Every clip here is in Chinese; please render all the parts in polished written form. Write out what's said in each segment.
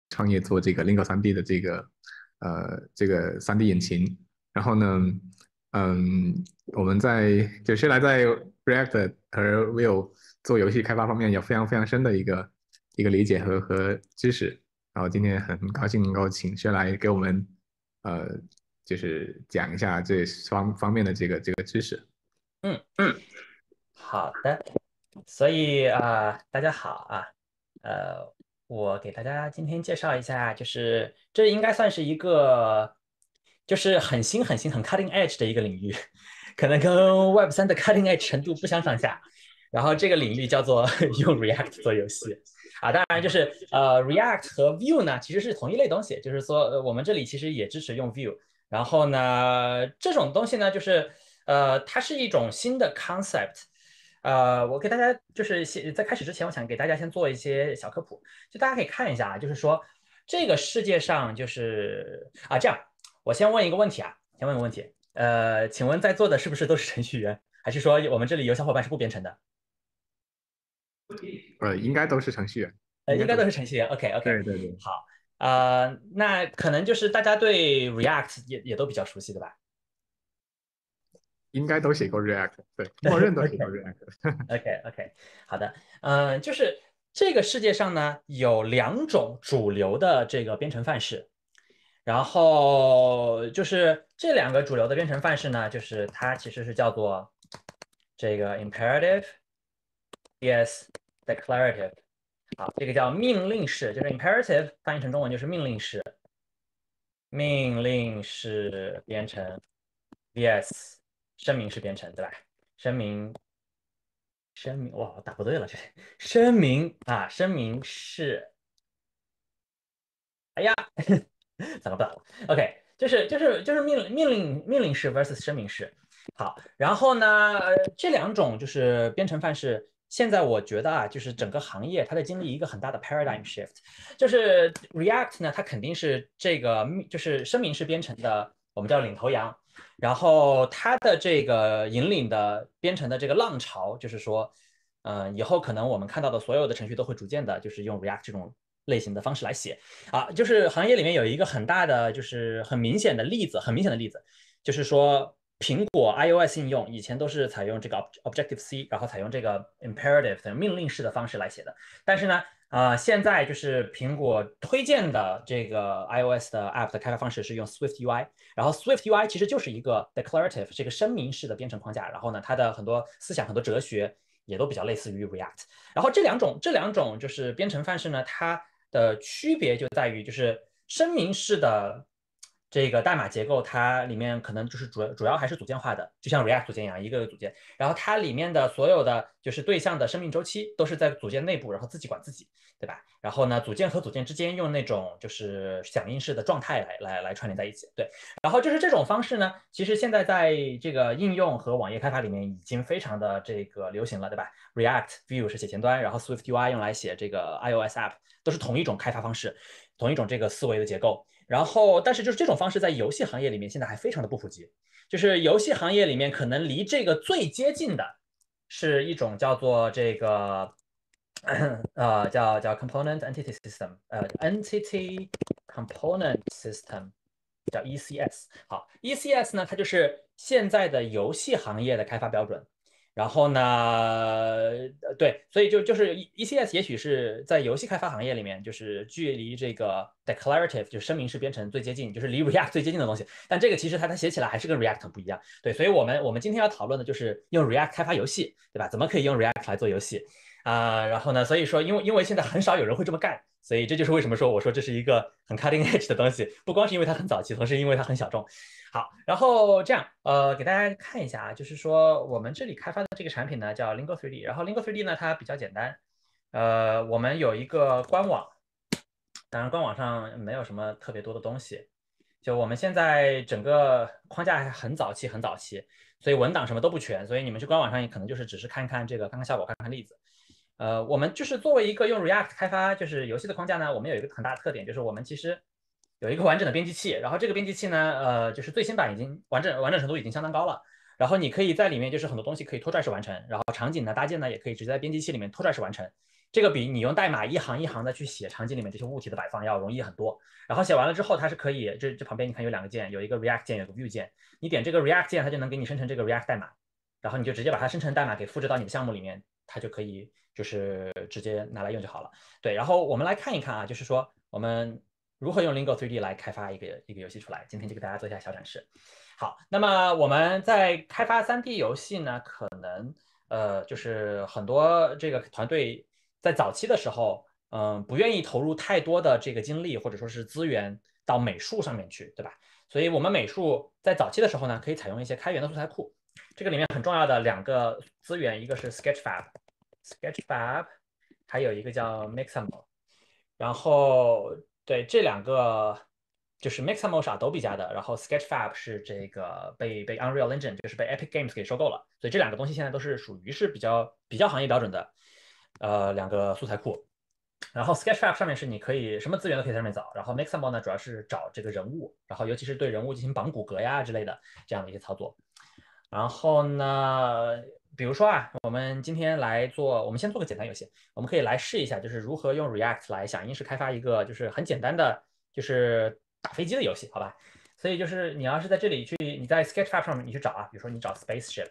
创业做这个 Lingo 3D 的这个3D 引擎。然后呢，我们现在在 React 和 Vue 做游戏开发方面有非常非常深的一个理解和知识。然后今天很高兴能够请薛来给我们呃就是讲一下这方面的这个知识。 嗯，好的，所以大家好啊，呃，我给大家今天介绍一下，就是这应该算是一个，就是很新、很新、很 cutting edge 的一个领域，可能跟 Web3的 cutting edge 程度不相上下。然后这个领域叫做用 React 做游戏啊，当然就是React 和 Vue 呢其实是同一类东西，就是说我们这里其实也支持用 Vue，然后呢这种东西呢就是它是一种新的 concept。我给大家就是在开始之前，我想给大家先做一些小科普，就大家可以看一下啊，就是说这个世界上就是这样，我先问一个问题啊，先问个问题，请问在座的是不是都是程序员，还是说我们这里有小伙伴是不编程的？ 应该都是程序员，应应该该都是。 都是程序员。OK OK， 对对对， 好，那可能就是大家对 React 也都比较熟悉的吧应该都写过 React，对，默认都写过 ？OK React。 OK OK，好的，就是这个世界上呢有两种主流的这个编程范式，然后就是这两个主流的编程范式呢，就是它其实是叫做这个 imperative vs declarative。好，这个叫命令式，就是 imperative 翻译成中文就是命令式，命令式编程 vs 声明式编程，对吧？声明哇，我打不对了，这声明式，哎呀，咋了不打了？OK，就是命令式 versus 声明式。好，然后呢，这两种就是编程范式。现在我觉得就是整个行业它在经历一个很大的 paradigm shift，就是 React 呢，它肯定是这个就是声明式编程的，我们叫领头羊。然后它的这个引领的编程的这个浪潮，就是说，以后可能我们看到的所有的程序都会逐渐的，就是用 React 这种类型的方式来写。就是行业里面有一个很大的，就是很明显的例子，很明显的例子，就是说苹果 iOS 应用以前都是采用这个 Objective C，然后采用这个 imperative 等命令式的方式来写的。但是呢，现在就是苹果推荐的这个 iOS 的 App 的开发方式是用 Swift UI，然后 Swift UI 其实就是一个 declarative 这个声明式的编程框架，然后呢，它的很多思想、很多哲学也都比较类似于 React。然后这两种就是编程范式呢，它的区别就在于，就是声明式的这个代码结构，它里面可能就是主要还是组件化的，就像 React 组件一样，一个个组件。然后它里面的所有的就是对象的生命周期都是在组件内部，然后自己管自己，对吧？然后呢，组件和组件之间用那种就是响应式的状态来串联在一起，对。然后就是这种方式呢，其实现在在这个应用和网页开发里面已经非常的这个流行了，对吧？React Vue 是写前端，然后 Swift UI 用来写这个 iOS App，都是同一种开发方式，同一种这个思维的结构。然后，但是就是这种方式在游戏行业里面现在还非常的不普及，就是游戏行业里面可能离这个最接近的是一种叫做这个叫 Component Entity System，Entity Component System。叫 ECS。好，ECS 呢，它就是现在的游戏行业的开发标准。然后呢，对，所以就是 ECS 也许是在游戏开发行业里面，就是距离这个 declarative 就是声明式编程最接近，就是离 React 最接近的东西。但这个其实它写起来还是跟 React 不一样。对，所以我们今天要讨论的就是用 React 开发游戏，对吧？怎么可以用 React 来做游戏？然后呢，所以说因为现在很少有人会这么干，所以这就是为什么说我说这是一个很 cutting edge 的东西，不光是因为它很早期，同时因为它很小众。好，然后这样给大家看一下就是说我们这里开发的这个产品呢叫 Lingo 3D，然后 Lingo 3D 呢它比较简单，我们有一个官网，当然官网上没有什么特别多的东西，就我们现在整个框架还很早期，很早期，所以文档什么都不全，所以你们去官网上也可能就是只是看看这个，看看效果，看看例子。我们就是作为一个用 React 开发就是游戏的框架呢，我们有一个很大的特点，就是我们其实有一个完整的编辑器，然后这个编辑器呢，就是最新版已经完整程度已经相当高了，然后你可以在里面就是很多东西可以拖拽式完成，然后场景的搭建呢也可以直接在编辑器里面拖拽式完成。 这个比你用代码一行一行的去写场景里面这些物体的摆放要容易很多。然后写完了之后，它是可以，这旁边你看有2个键，有一个 React 键，有个 Vue 键，你点这个 React 键，它就能给你生成这个 React 代码，然后你就直接把它生成代码给复制到你的项目里面，它就可以就是直接拿来用就好了。对，然后我们来看一看啊，就是说我们如何用 Lingo 3D 来开发一个游戏出来。今天就给大家做一下小展示。好，那么我们在开发3D 游戏呢，可能就是很多这个团队在早期的时候，不愿意投入太多的这个精力或者说是资源到美术上面去，对吧？所以我们美术在早期的时候呢，可以采用一些开源的素材库。这个里面很重要的2个资源，一个是 Sketchfab，还有一个叫 Mixamo。然后对这2个就是 Mixamo 是 Adobe 家的，然后 Sketchfab 是这个被 Unreal Engine 就是被 Epic Games 给收购了，所以这2个东西现在都是属于是比较行业标准的2个素材库。然后 Sketchfab 上面是你可以什么资源都可以在上面找，然后 Mixamo 呢主要是找这个人物，然后尤其是对人物进行绑骨骼呀之类的这样的一些操作。然后呢，比如说啊，我们今天来做，我们先做个简单游戏，我们可以来试一下，就是如何用 React 来响应式开发一个就是很简单的就是打飞机的游戏，好吧？所以就是你要是在这里去，你在 Sketchfab 上面你去找啊，比如说你找 Spaceship，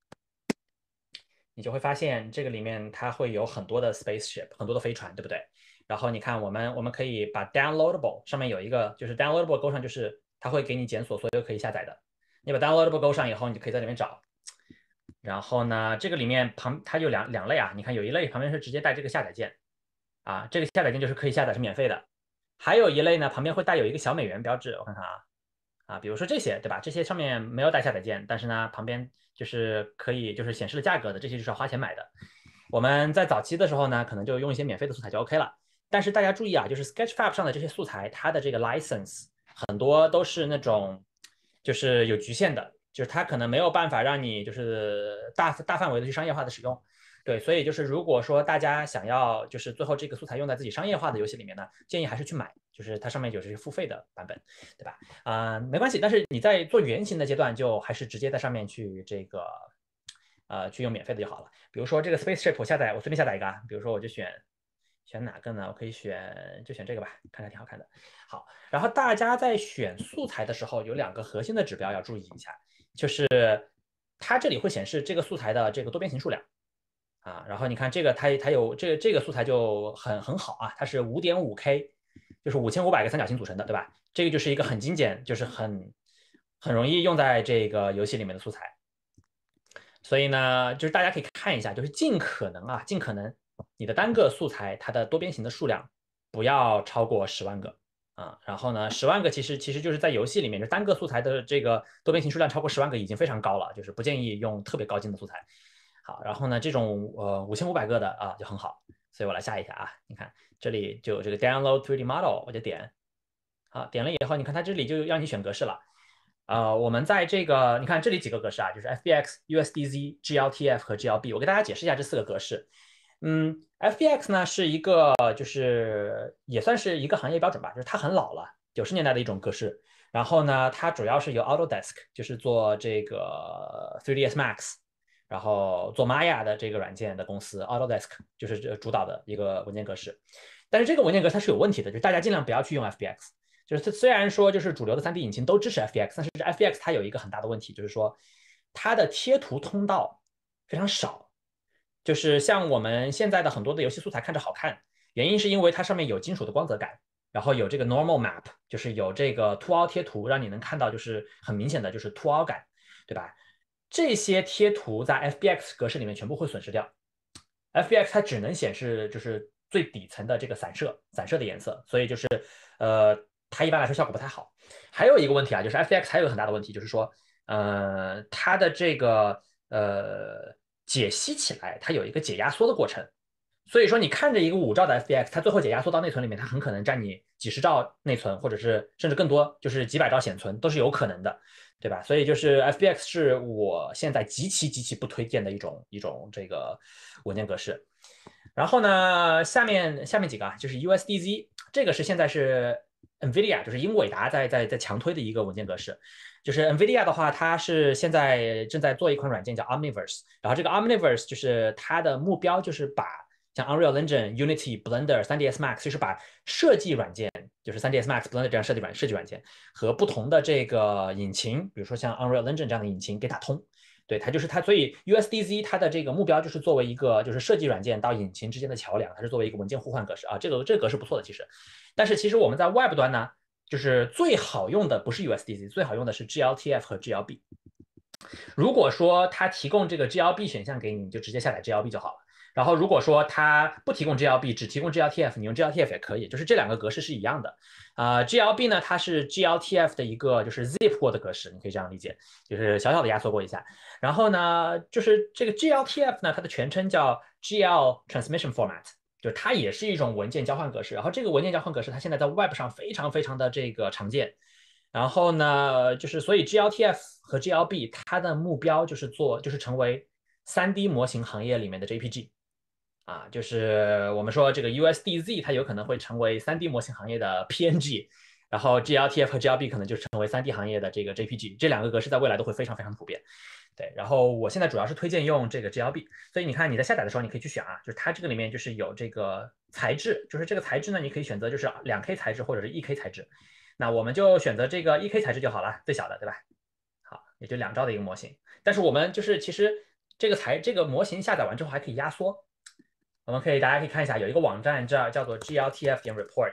你就会发现这个里面它会有很多的 spaceship，很多的飞船，对不对？然后你看我们可以把 downloadable 上面有一个就是 downloadable 勾上，就是它会给你检索所有可以下载的。你把 downloadable 勾上以后，你就可以在里面找。然后呢，这个里面它有两类啊，你看有一类旁边是直接带这个下载键啊，这个下载键就是可以下载是免费的。还有一类呢，旁边会带有一个小美元标志，我看看啊，比如说这些对吧？这些上面没有带下载键，但是呢旁边就是可以就是显示了价格的，这些就是要花钱买的。我们在早期的时候呢，可能就用一些免费的素材就 OK 了。但是大家注意啊，就是 Sketchfab 上的这些素材，它的这个 license 很多都是那种就是有局限的，就是它可能没有办法让你就是大范围的去商业化的使用。对，所以就是如果说大家想要就是最后这个素材用在自己商业化的游戏里面呢，建议还是去买，就是它上面有这些付费的版本，对吧？没关系，但是你在做原型的阶段，就还是直接在上面去这个去用免费的就好了。比如说这个 Spaceship 我随便下载一个啊，比如说我就选哪个呢？我可以选这个吧，看着挺好看的。好，然后大家在选素材的时候有2个核心的指标要注意一下，就是它这里会显示这个素材的这个多边形数量啊，然后你看这个它有这个素材就很好啊，它是5.5K，就是5500个三角形组成的，对吧？这个就是一个很精简，就是很容易用在这个游戏里面的素材。所以呢，就是大家可以看一下，就是尽可能你的单个素材它的多边形的数量不要超过10万个啊。然后呢，10万个其实就是在游戏里面，就单个素材的这个多边形数量超过10万个已经非常高了，就是不建议用特别高精的素材。好，然后呢，这种5500个的啊就很好，所以我来下一下啊，你看这里就有这个 download 3D model， 我就点，好，点了以后，你看它这里就让你选格式了。我们在这个，你看这里几个格式啊，就是 FBX、USDZ、GLTF 和 GLB。我给大家解释一下这4个格式。FBX 呢是一个，就是也算是一个行业标准吧，就是它很老了，90年代的一种格式。然后呢，它主要是由 Autodesk，就是做这个 3ds Max，然后做 Maya 的这个软件的公司 Autodesk 就是主导的一个文件格式。但是这个文件格它是有问题的，就是大家尽量不要去用 FBX。就是它虽然说就是主流的3D 引擎都支持 FBX， 但是 FBX 它有一个很大的问题，就是说它的贴图通道非常少。就是像我们现在的很多的游戏素材看着好看，原因是因为它上面有金属的光泽感，然后有这个 normal map， 就是有这个凸凹贴图，让你能看到就是很明显的就是凸凹感，对吧？这些贴图在 FBX 格式里面全部会损失掉。FBX 它只能显示就是最底层的这个散射的颜色，所以就是它一般来说效果不太好。还有一个问题啊，就是 FBX 还有一个很大的问题，就是说它的这个解析起来它有一个解压缩的过程。所以说你看着一个5兆的 FBX，它最后解压缩到内存里面，它很可能占你几十兆内存，或者是甚至更多，就是几百兆显存都是有可能的，对吧？所以就是 FBX 是我现在极其不推荐的一种这个文件格式。然后呢，下面几个啊，就是 USDZ， 这个是现在是 NVIDIA， 就是英伟达在强推的一个文件格式。就是 NVIDIA 的话，它是现在正在做一款软件叫 Omniverse，然后这个 Omniverse 就是它的目标就是把像 Unreal Engine、Unity、Blender、3ds Max，就是把设计软件，就是 3ds Max、Blender 这样设计软件和不同的这个引擎，比如说像 Unreal Engine 这样的引擎给打通。对，它就是它，所以 USDZ 它的这个目标就是作为一个就是设计软件到引擎之间的桥梁，它是作为一个文件互换格式啊，这个格式不错的其实。但是其实我们在 Web 端呢，就是最好用的不是 USDZ，最好用的是 GLTF 和 GLB。如果说它提供这个 GLB 选项给你，你就直接下载 GLB 就好了。然后如果说它不提供 GLB，只提供 GLTF，你用 GLTF 也可以，就是这两个格式是一样的。GLB 呢，它是 GLTF 的一个就是 zip 过的格式，你可以这样理解，就是小小的压缩过一下。然后呢，就是这个 GLTF 呢，它的全称叫 GL Transmission Format，就是它也是一种文件交换格式。然后这个文件交换格式它现在在 Web 上非常非常的这个常见。然后呢，就是所以 GLTF 和 GLB 它的目标就是成为3D 模型行业里面的 JPG。啊，就是我们说这个 USDZ 它有可能会成为3D 模型行业的 PNG，然后 GLTF 和 GLB 可能就成为3D 行业的这个 JPG，这两个格式在未来都会非常非常普遍。对，然后我现在主要是推荐用这个 GLB，所以你看你在下载的时候你可以去选啊，就是它这个里面就是有这个材质，就是这个材质呢你可以选择就是2K 材质或者是1K 材质，那我们就选择这个1K 材质就好了，最小的对吧？好，也就2兆的一个模型，但是我们就是其实这个模型下载完之后还可以压缩。大家可以看一下，有一个网站叫做 gltf.report。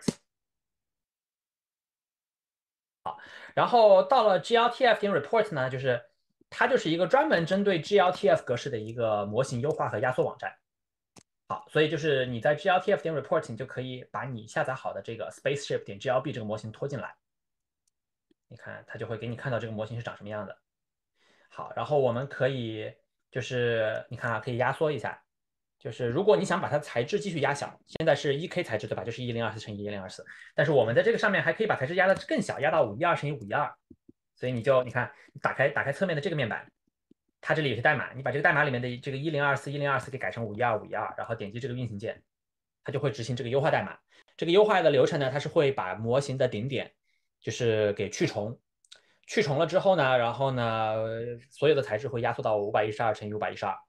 然后到了 gltf.report 呢，就是它就是一个专门针对 gltf 格式的一个模型优化和压缩网站。好，所以就是你在 gltf.report 你就可以把你下载好的这个 spaceship.glb 这个模型拖进来。你看，它就会给你看到这个模型是长什么样的。好，然后我们可以就是你看啊，可以压缩一下。就是如果你想把它材质继续压小，现在是1K 材质对吧？就是1024乘以1024，但是我们在这个上面还可以把材质压得更小，压到512乘以512。所以你看，打开侧面的这个面板，它这里有些代码，你把这个代码里面的这个1024给改成512，然后点击这个运行键，它就会执行这个优化代码。这个优化的流程呢，它是会把模型的顶点就是给去重，去重了之后呢，然后呢，所有的材质会压缩到512乘以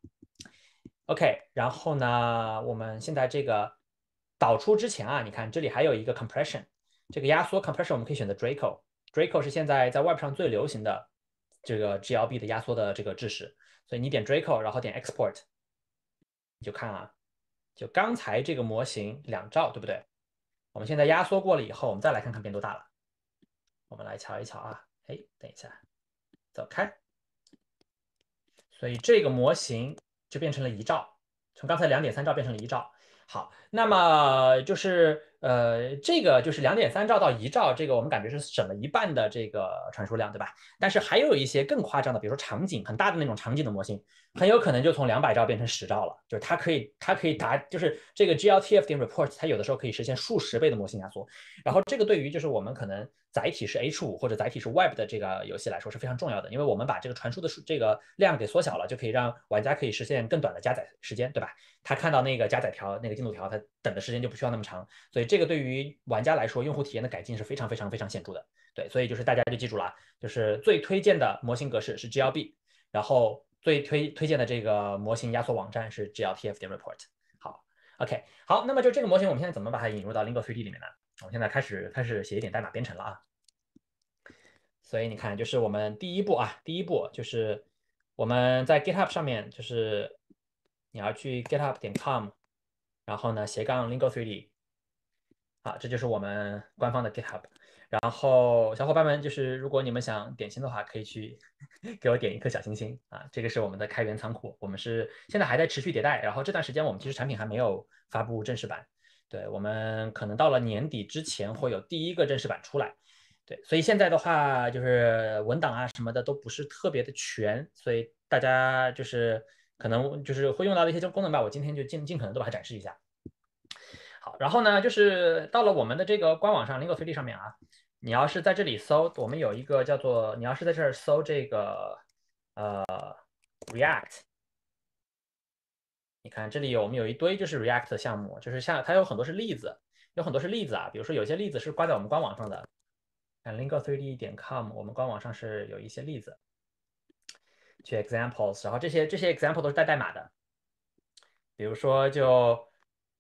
512。OK，然后呢，我们现在这个导出之前啊，你看这里还有一个 compression，这个压缩 compression 我们可以选择 Draco，Draco 是现在在 Web 上最流行的这个 GLB 的压缩的这个制式，所以你点 Draco，然后点 Export，你就看啊，就刚才这个模型2兆，对不对？我们现在压缩过了以后，我们再来看看变多大了。我们来瞧一瞧啊，哎，等一下，走开。所以这个模型就变成了1兆，从刚才2.3兆变成了1兆。好，那么就是这个就是2.3兆到1兆，这个我们感觉是省了一半的这个传输量，对吧？但是还有一些更夸张的，比如说场景很大的那种场景的模型，很有可能就从200兆变成10兆了，就是它可以达，就是这个 GLTF.report 它有的时候可以实现数十倍的模型压缩。然后这个对于就是我们可能载体是 H5或者载体是 Web 的这个游戏来说是非常重要的，因为我们把这个传输的这个量给缩小了，就可以让玩家可以实现更短的加载时间，对吧？他看到那个加载条、那个进度条，他等的时间就不需要那么长，所以这个对于玩家来说，用户体验的改进是非常非常非常显著的。对，所以就是大家就记住了，就是最推荐的模型格式是 GLB，然后最推荐的这个模型压缩网站是 GLTF.report。好，OK，好，那么就这个模型，我们现在怎么把它引入到 Lingo 3D 里面呢？我们现在开始写一点代码编程了啊。所以你看，就是我们第一步啊，第一步就是我们在 GitHub 上面，就是你要去 github.com，然后呢/Lingo3D，啊，这就是我们官方的 GitHub。然后小伙伴们，就是如果你们想点心的话，可以去给我点一颗小心心啊。这个是我们的开源仓库，我们是现在还在持续迭代，然后这段时间我们其实产品还没有发布正式版，对，我们可能到了年底之前会有第一个正式版出来。对，所以现在的话，就是文档啊什么的都不是特别的全，所以大家就是可能就是会用到的一些功能吧，我今天就尽可能都把它展示一下。好，然后呢，就是到了我们的这个官网上 Lingo3D 上面啊，你要是在这里搜，我们有一个叫做，你要是在这儿搜这个React，你看这里我们有一堆就是 React 的项目，就是像它有很多是例子，有很多是例子啊，比如说有些例子是挂在我们官网上的。看 lingo3d.com，我们官网上是有一些例子，去 examples，然后这些 example 都是带代码的，比如说就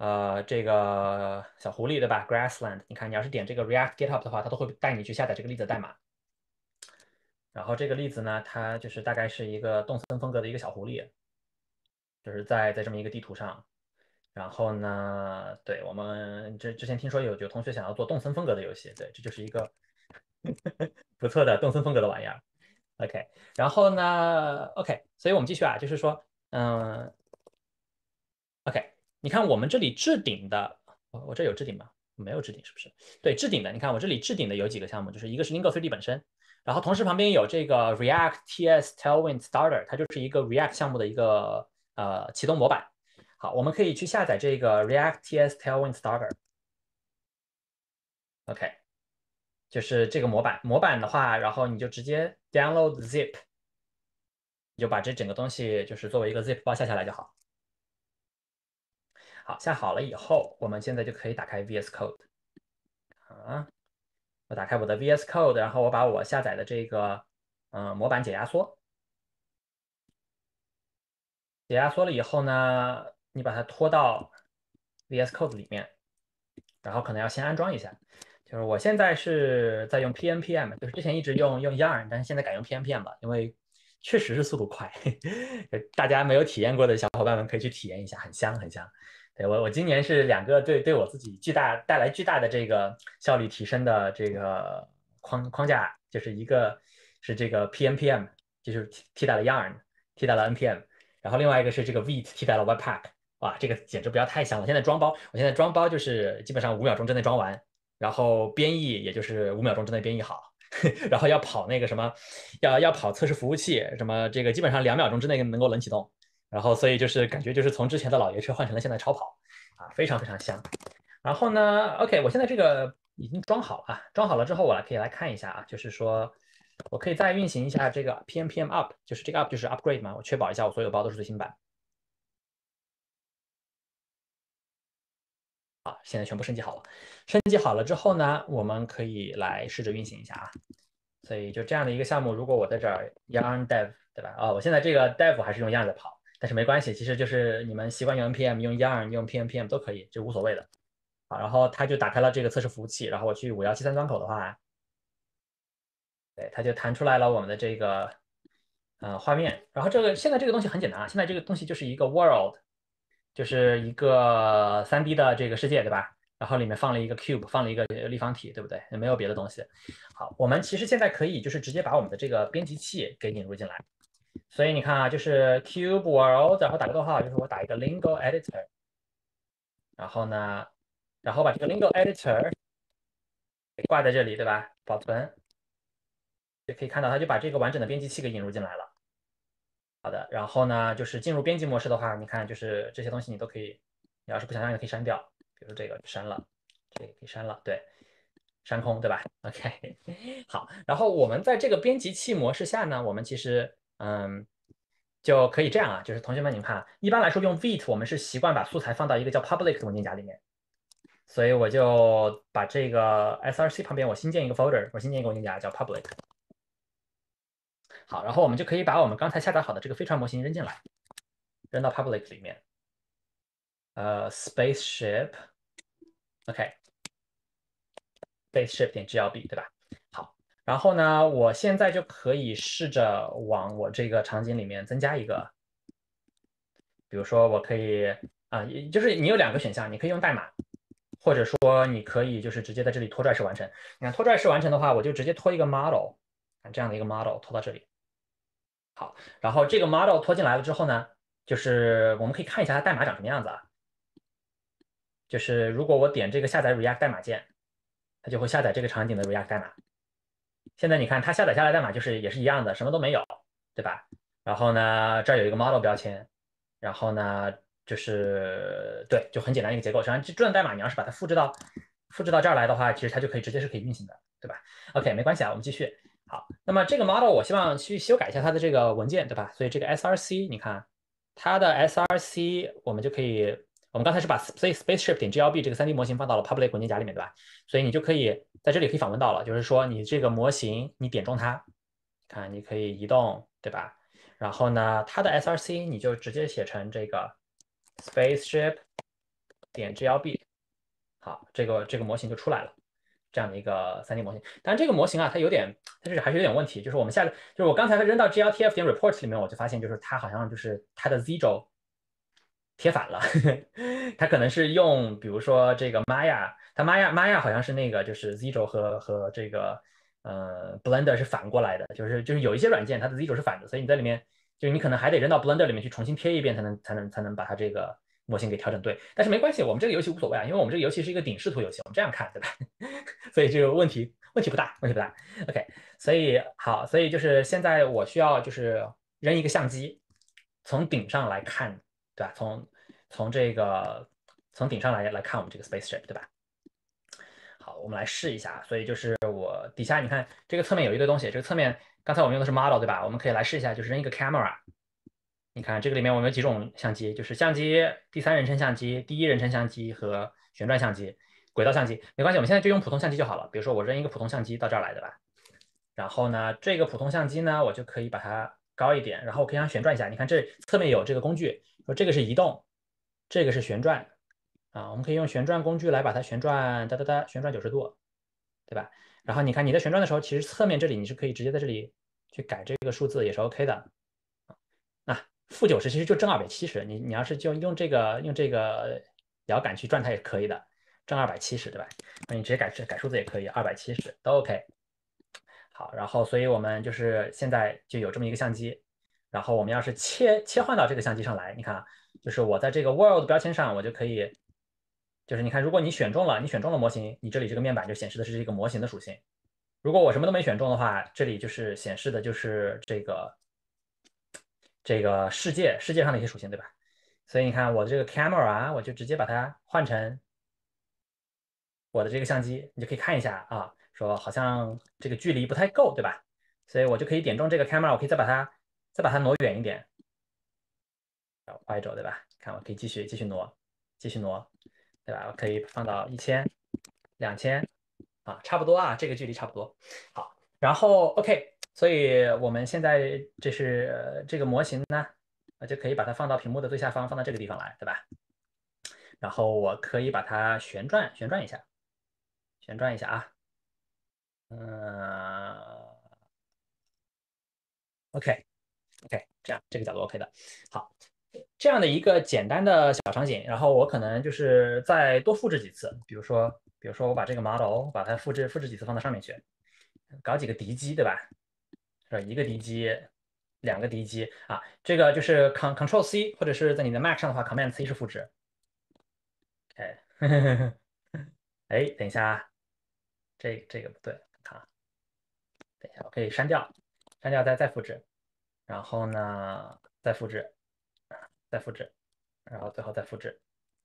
这个小狐狸对吧？Grassland，你看你要是点这个 React GitHub 的话，它都会带你去下载这个例子代码。然后这个例子呢，它就是大概是一个动森风格的一个小狐狸，就是在这么一个地图上。然后呢，对我们之前听说有同学想要做动森风格的游戏，对，这就是一个不错的动森风格的玩意儿。OK，然后呢，OK，所以我们继续啊，就是说，OK，你看我们这里置顶的，我这有置顶吗？没有置顶是不是？对，置顶的，你看我这里置顶的有几个项目，就是一个是 Lingo 3D 本身，然后同时旁边有这个 React TS Tailwind Starter，它就是一个 React 项目的一个启动模板。好，我们可以去下载这个 React TS Tailwind Starter。OK，就是这个模板。模板的话，然后你就直接 download zip，你就把这整个东西就是作为一个 zip 包下来就好。好，下好了以后，我们现在就可以打开 VS Code 啊。我打开我的 VS Code，然后我把我下载的这个模板解压缩。解压缩了以后呢，你把它拖到 VS Code 里面，然后可能要先安装一下。就是我现在是在用 PNPM，就是之前一直用 Yarn，但是现在改用 PNPM 了，因为确实是速度快。大家没有体验过的小伙伴们可以去体验一下，很香很香。对我今年是两个对我自己带来巨大的这个效率提升的这个框架，就是一个是这个 PNPM，就是替代了 Yarn，替代了 NPM，然后另外一个是这个 Vite 替代了 Webpack。哇，这个简直不要太香了！我现在装包就是基本上5秒钟之内装完，然后编译也就是5秒钟之内编译好，然后要跑那个什么，要跑测试服务器，什么这个基本上2秒钟之内能够冷启动，然后所以就是感觉就是从之前的老爷车换成了现在超跑啊，非常非常香。然后呢，OK，我现在这个已经装好了，装好了之后我可以来看一下啊，就是说我可以再运行一下这个 PNPM up，就是这个 up 就是 upgrade 嘛，我确保一下我所有包都是最新版。好，现在全部升级好了。升级好了之后呢，我们可以来试着运行一下啊。所以就这样的一个项目，如果我在这儿 yarn dev，对吧？我现在这个 dev 还是用 yarn 在跑，但是没关系，其实就是你们习惯用 npm、用 yarn、用 PNPM 都可以，这无所谓的。好，然后它就打开了这个测试服务器，然后我去5173端口的话，对，它就弹出来了我们的这个画面。然后现在这个东西很简单啊，现在这个东西就是一个 world，就是一个3D 的这个世界，对吧？然后里面放了一个 cube，放了一个立方体，对不对？也没有别的东西。好，我们其实现在可以就是直接把我们的这个编辑器给引入进来。所以你看啊，就是 cube world，然后打个逗号，就是我打一个 lingo editor，然后呢，然后把这个 lingo editor 给挂在这里，对吧？保存，就可以看到它就把这个完整的编辑器给引入进来了。好的，然后呢，就是进入编辑模式的话，你看就是这些东西你都可以，你要是不想要也可以删掉，比如这个删了，这个可以删了，对，删空，对吧？OK，好，然后我们在这个编辑器模式下呢，我们其实就可以这样啊，就是同学们你们看啊，一般来说用 Vite 我们是习惯把素材放到一个叫 public 的文件夹里面，所以我就把这个 src 旁边我新建一个 folder，我新建一个文件夹叫 public。好，然后我们就可以把我们刚才下载好的这个飞船模型扔进来，扔到 public 里面。spaceship，OK，spaceship 点 glb 对吧？好，然后呢，我现在就可以试着往我这个场景里面增加一个，比如说我可以就是你有2个选项，你可以用代码，或者说你可以就是直接在这里拖拽式完成。你看拖拽式完成的话，我就直接拖一个 model，看这样的一个 model 拖到这里。好，然后这个 model 拖进来了之后呢，就是我们可以看一下它代码长什么样子啊。就是如果我点这个下载 React 代码键，它就会下载这个场景的 React 代码。现在你看它下载下来代码就是也是一样的，什么都没有，对吧？然后呢，这儿有一个 model 标签，然后呢就是对，就很简单一个结构。实际上这段代码你要是把它复制到这儿来的话，其实它就可以直接是可以运行的，对吧？OK，没关系啊，我们继续。好，那么这个 model 我希望去修改一下它的这个文件，对吧？所以这个 src 你看它的 src 我们就可以。我们刚才是把 spaceship 点 glb 这个3D 模型放到了 public 文件夹里面，对吧？所以你就可以在这里可以访问到了，就是说你这个模型你点中它，看你可以移动，对吧？然后呢，它的 src 你就直接写成这个 spaceship 点 GLB，好，这个模型就出来了，这样的一个3D 模型。当然这个模型啊，它还是有点问题，就是就是我刚才扔到 GLTF 点 reports 里面，我就发现就是它好像就是它的 Z 轴贴反了，它可能是用比如说这个 Maya，它 Maya 好像是那个就是 Z 轴和这个Blender 是反过来的，就是有一些软件它的 Z 轴是反的，所以你在里面就是你可能还得扔到 Blender 里面去重新贴一遍才能把它这个模型给调整对。但是没关系，我们这个游戏无所谓啊，因为我们这个游戏是一个顶视图游戏，我们这样看对吧？所以这个问题不大，问题不大。OK，所以好，所以就是现在我需要就是扔一个相机，从顶上来看。对吧？从顶上来看我们这个 spaceship，对吧？好，我们来试一下。所以就是我底下你看这个侧面有一堆东西，这个侧面刚才我们用的是 model，对吧？我们可以来试一下，就是扔一个 camera。你看这个里面我们有几种相机，就是相机、第三人称相机、第一人称相机和旋转相机、轨道相机。没关系，我们现在就用普通相机就好了。比如说我扔一个普通相机到这儿来，对吧？然后呢，这个普通相机呢，我就可以把它高一点，然后我可以让它旋转一下。你看这侧面有这个工具，说这个是移动，这个是旋转啊，我们可以用旋转工具来把它旋转哒哒哒，旋转90度，对吧？然后你看你在旋转的时候，其实侧面这里你是可以直接在这里去改这个数字也是 OK 的。那-90其实就正270，你要是就用这个摇杆去转它也是可以的，正270，对吧？那你直接改数字也可以，270都 OK。好，然后所以我们就是现在就有这么一个相机，然后我们要是切换到这个相机上来，你看啊，就是我在这个 World 标签上，我就可以，就是你看，如果你选中了模型，你这里这个面板就显示的是这个模型的属性。如果我什么都没选中的话，这里就是显示的就是这个世界上的一些属性，对吧？所以你看我这个 camera，我就直接把它换成我的这个相机，你就可以看一下啊，说好像这个距离不太够，对吧？所以我就可以点中这个 camera，我可以再把它挪远一点，Y 轴，对吧？看我可以继续挪，继续挪，对吧？我可以放到1000、2000啊，差不多啊，这个距离差不多。好，然后 OK，所以我们现在这是这个模型呢，我就可以把它放到屏幕的最下方，放到这个地方来，对吧？然后我可以把它旋转一下，旋转一下啊，OK OK，这样这个角度 OK 的。好，这样的一个简单的小场景，然后我可能就是再多复制几次，比如说我把这个 model 把它复制几次放到上面去，搞几个敌机，对吧？是吧？一个敌机，两个敌机啊，这个就是 Ctrl C，或者是在你的 Mac 上的话，Command C 是复制。哎，哎，等一下啊，这个不对，看啊，等一下，我可以删掉再复制，然后呢再复制，再复制，然后最后再复制。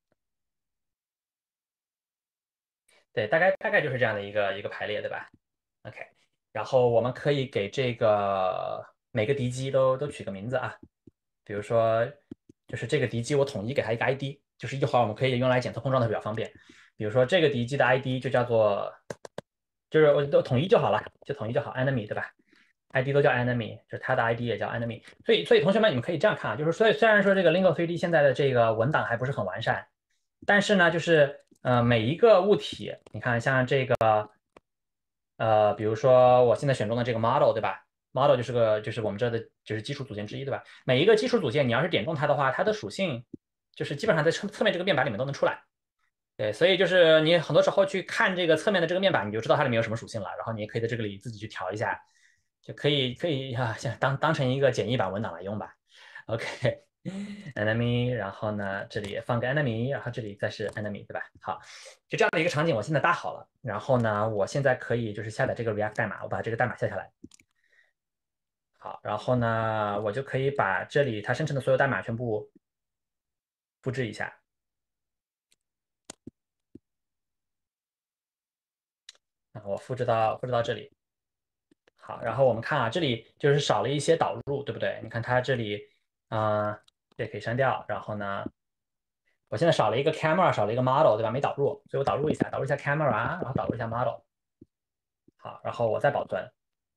对，大概就是这样的一个排列，对吧？OK，然后我们可以给这个每个敌机都取个名字啊，比如说就是这个敌机我统一给它一个 ID，就是一会儿我们可以用来检测碰撞的比较方便。比如说这个敌机的 ID 就叫做，就是我都统一就好了，就统一就好，enemy 对吧？ID 都叫 enemy，就是它的 ID 也叫 enemy。所以同学们你们可以这样看啊，就是虽然说这个 Lingo 3D 现在的这个文档还不是很完善，但是呢，就是每一个物体，你看像这个比如说我现在选中的这个 model，对吧？model 就是我们这的就是基础组件之一，对吧？每一个基础组件，你要是点中它的话，它的属性就是基本上在侧面这个面板里面都能出来。对，所以就是你很多时候去看这个侧面的这个面板，你就知道它里面有什么属性了，然后你也可以在这个里自己去调一下，就可以啊，像当成一个简易版文档来用吧。OK，enemy，然后呢这里放个 enemy，然后这里再是 enemy，对吧？好，就这样的一个场景，我现在搭好了，然后呢，我现在可以就是下载这个 React 代码，我把这个代码下下来。好，然后呢，我就可以把这里它生成的所有代码全部复制一下。啊，我复制到这里。好，然后我们看啊，这里就是少了一些导入，对不对？你看它这里，这可以删掉。然后呢，我现在少了一个 camera，少了一个 model，对吧？没导入，所以我导入一下 camera，然后导入一下 model。好，然后我再保存，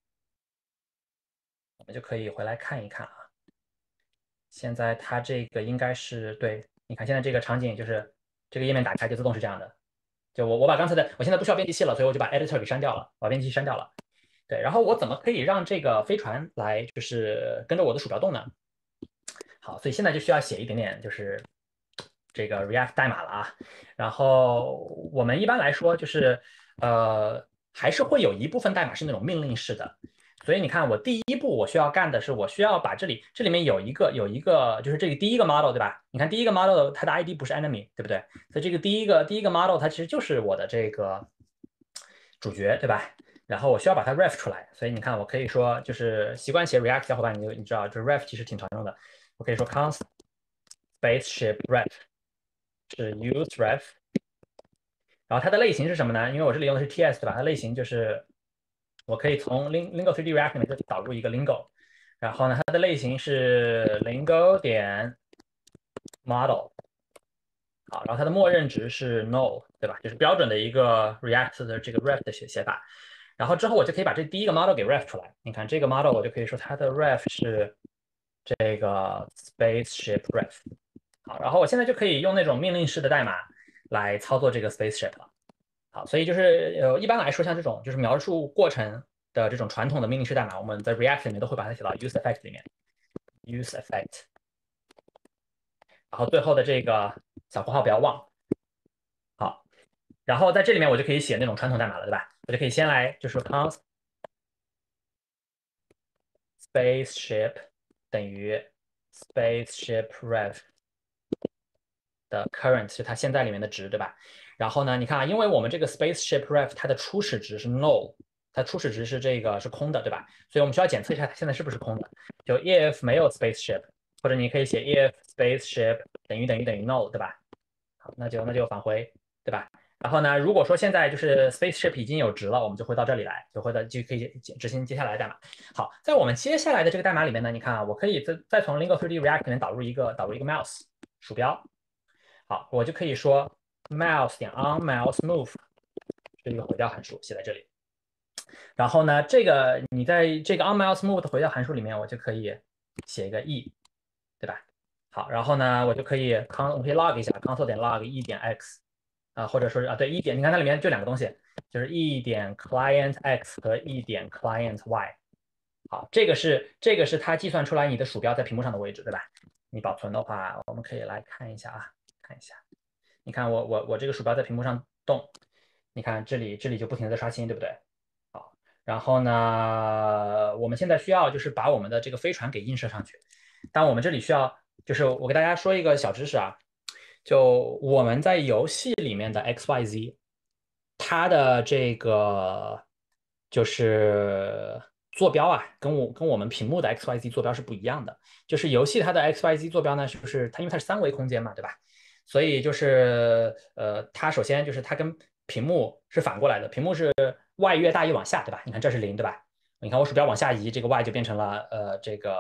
我们就可以回来看一看啊。现在它这个应该是对，你看现在这个场景就是这个页面打开就自动是这样的。就我把刚才的，我现在不需要编辑器了，所以我就把 editor 给删掉了，把编辑器删掉了。对，然后我怎么可以让这个飞船来就是跟着我的鼠标动呢？好，所以现在就需要写一点点就是这个 React 代码了啊。然后我们一般来说就是还是会有一部分代码是那种命令式的。所以你看，我第一步我需要干的是，我需要把这里面有一个就是这个第一个 model 对吧？你看第一个 model 它的 ID 不是 enemy 对不对？所以这个第一个 model 它其实就是我的这个主角对吧？然后我需要把它 ref 出来，所以你看我可以说就是习惯写 React 小伙伴你知道，就是 ref 其实挺常用的。我可以说 const spaceship ref 是 use ref，然后它的类型是什么呢？因为我这里用的是 TS 对吧？它类型就是我可以从 Lingo 3D React 里面就导入一个 Lingo，然后呢它的类型是 Lingo 点 model，好，然后它的默认值是 null 对吧？就是标准的一个 React 的这个 ref 的写法。然后之后我就可以把这第一个 model 给 ref 出来。你看这个 model 我就可以说它的 ref 是这个 spaceship ref。好，然后我现在就可以用那种命令式的代码来操作这个 spaceship 了。好，所以就是一般来说像这种就是描述过程的这种传统的命令式代码，我们在 React 里面都会把它写到 use effect 里面，use effect。然后最后的这个小括号不要忘。好，然后在这里面我就可以写那种传统代码了，对吧？我就可以先来就是 const spaceship 等于 spaceship ref 的 current 是它现在里面的值，对吧？然后呢，你看啊，因为我们这个 spaceship ref 它的初始值是 null，它初始值是这个是空的，对吧？所以我们需要检测一下它现在是不是空的。就 if 没有 spaceship，或者你可以写 if spaceship 等于 null，对吧？好，那就返回，对吧？然后呢，如果说现在就是 spaceship 已经有值了，我们就回到这里来，就可以执行接下来的代码。好，在我们接下来的这个代码里面呢，你看啊，我可以再从 Lingo 3D React 里面导入一个 mouse 鼠标。好，我就可以说 mouse 点 on mouse move 是一个回调函数，写在这里。然后呢，这个你在这个 on mouse move 的回调函数里面，我就可以写一个 e，对吧？好，然后呢，我就可以我可以 log 一下 console 点 log e 点 x 或者说是对 e 点，你看它里面就两个东西，就是 e 点 client x 和 e 点 client y。好，这个是它计算出来你的鼠标在屏幕上的位置，对吧？你保存的话，我们可以来看一下啊，看一下。你看我这个鼠标在屏幕上动，你看这里就不停的在刷新，对不对？好，然后呢，我们现在需要就是把我们的这个飞船给映射上去，但我们这里需要就是我给大家说一个小知识啊，就我们在游戏里面的 XYZ，它的这个就是坐标啊，跟我们屏幕的 XYZ 坐标是不一样的。就是游戏它的 XYZ 坐标呢，就是它因为它是三维空间嘛，对吧？所以就是它首先就是它跟屏幕是反过来的，屏幕是 y 越大越往下，对吧？你看这是0，对吧？你看我鼠标往下移，这个 y 就变成了这个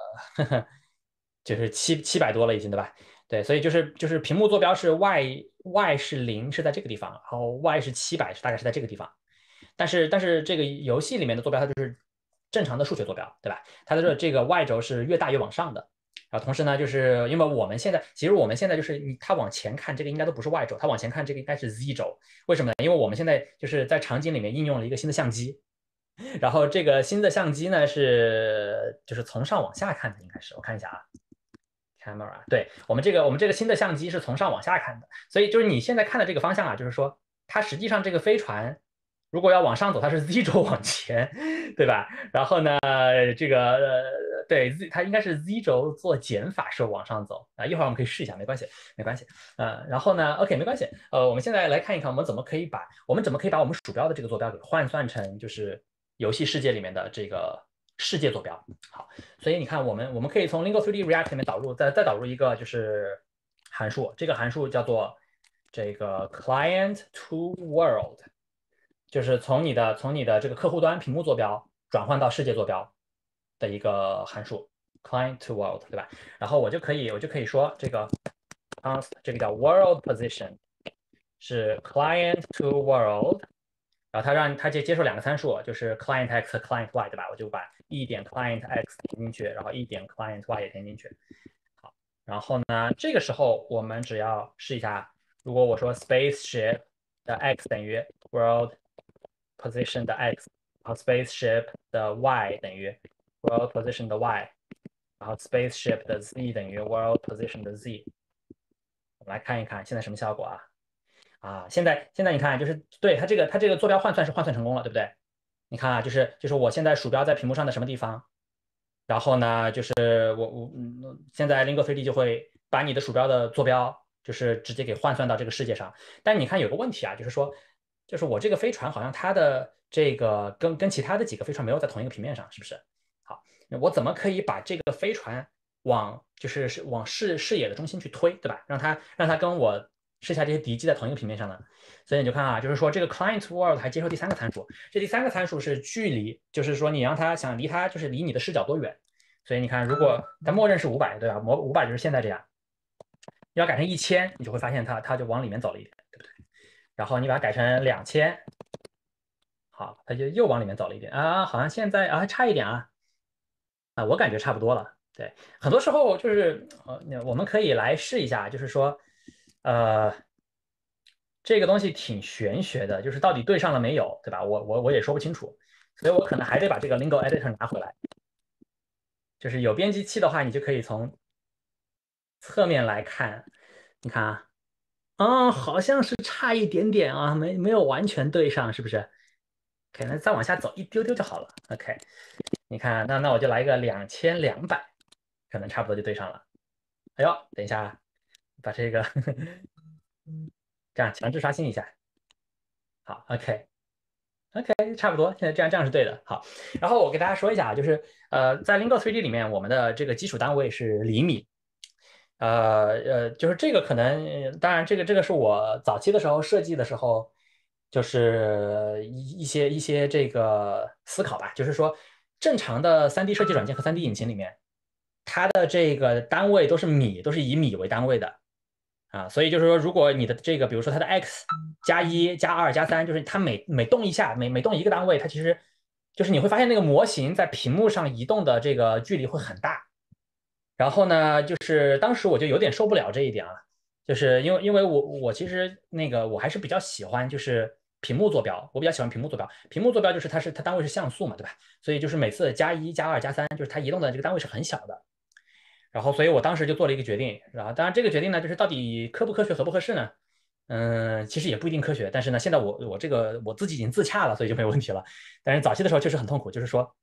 就是700多了已经，对吧？对，所以就是屏幕坐标是 y 是0是在这个地方，然后 y 是700是大概是在这个地方。但是这个游戏里面的坐标它就是正常的数学坐标，对吧？它的这个 y 轴是越大越往上的。然后同时呢，就是因为其实我们现在就是它往前看，这个应该都不是 y 轴，它往前看这个应该是 z 轴。为什么呢？因为我们现在就是在场景里面应用了一个新的相机，然后这个新的相机呢就是从上往下看的，应该是我看一下啊，camera，对，我们这个新的相机是从上往下看的，所以就是你现在看的这个方向啊，就是说它实际上这个飞船如果要往上走，它是 z 轴往前，对吧？然后呢，这个对它应该是 z 轴做减法是往上走啊，一会儿我们可以试一下，没关系，没关系。然后呢，OK，没关系。我们现在来看一看，我们怎么可以把我们们鼠标的这个坐标给换算成就是游戏世界里面的这个世界坐标。好，所以你看，我们可以从 Lingo 3D React 里面再导入一个就是函数，这个函数叫做这个 client to world，就是从你的这个客户端屏幕坐标转换到世界坐标的一个函数 client to world，对吧？然后我就可以说这个 const 这个叫 world position 是 client to world，然后它接受两个参数，就是 client x 和 client y，对吧？我就把一点 client x 填进去，然后一点 client y 也填进去。好，然后呢，这个时候我们只要试一下如果我说 spaceship 的 x 等于 world position 的 x，然后 spaceship 的 y 等于 world position 的 y，然后 spaceship 的 z 等于 world position 的 z。我们来看一看现在什么效果啊？现在你看，就是对它这个坐标换算是换算成功了，对不对？你看啊，就是我现在鼠标在屏幕上的什么地方，然后呢，就是现在 Lingo3D 就会把你的鼠标的坐标就是直接给换算到这个世界上。但你看有个问题啊，就是说，就是我这个飞船好像它的这个跟其他的几个飞船没有在同一个平面上，是不是？好，那我怎么可以把这个飞船往视野的中心去推，对吧？让它跟我视下这些敌机在同一个平面上呢？所以你就看啊，就是说这个 client world 还接受第三个参数，这第三个参数是距离，就是说你让它想离它就是离你的视角多远。所以你看，如果它默认是500，对吧？500就是现在这样，要改成1000，你就会发现它就往里面走了一点，对不对？然后你把它改成2000，好，它就又往里面走了一点啊，好像现在啊还差一点啊，我感觉差不多了。对，很多时候就是我们可以来试一下，就是说呃这个东西挺玄学的，就是到底对上了没有，对吧？我也说不清楚，所以我可能还得把这个 Lingo Editor 拿回来。就是有编辑器的话，你就可以从侧面来看，你看啊，好像是差一点点啊，没有完全对上，是不是？可能再往下走一丢丢就好了。OK，你看，那我就来一个2200，可能差不多就对上了。哎呦，等一下啊，把这个这样强制刷新一下。好，OK，差不多，现在这样是对的。好，然后我给大家说一下啊，就是在 Lingo3D 里面，我们的这个基础单位是厘米。就是这个可能，当然这个是我早期的时候设计的时候，就是一些这个思考吧，就是说正常的3D 设计软件和3D 引擎里面，它的这个单位都是米，都是以米为单位的啊，所以就是说，如果你的这个，比如说它的 x+1+2+3，就是它每动一下，每动一个单位，它其实就是你会发现那个模型在屏幕上移动的这个距离会很大。然后呢，就是当时我就有点受不了这一点啊，就是因为我其实那个我还是比较喜欢就是屏幕坐标，我比较喜欢屏幕坐标。屏幕坐标就是它单位是像素嘛，对吧？所以就是每次+1+2+3，就是它移动的这个单位是很小的。然后所以我当时就做了一个决定，然后当然这个决定呢，就是到底科不科学、合不合适呢？其实也不一定科学，但是呢，现在我这个我自己已经自洽了，所以就没有问题了。但是早期的时候确实很痛苦，就是说。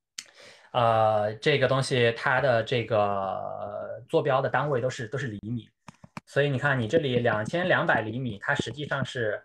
这个东西它的这个坐标的单位都是厘米，所以你看你这里2200厘米，它实际上是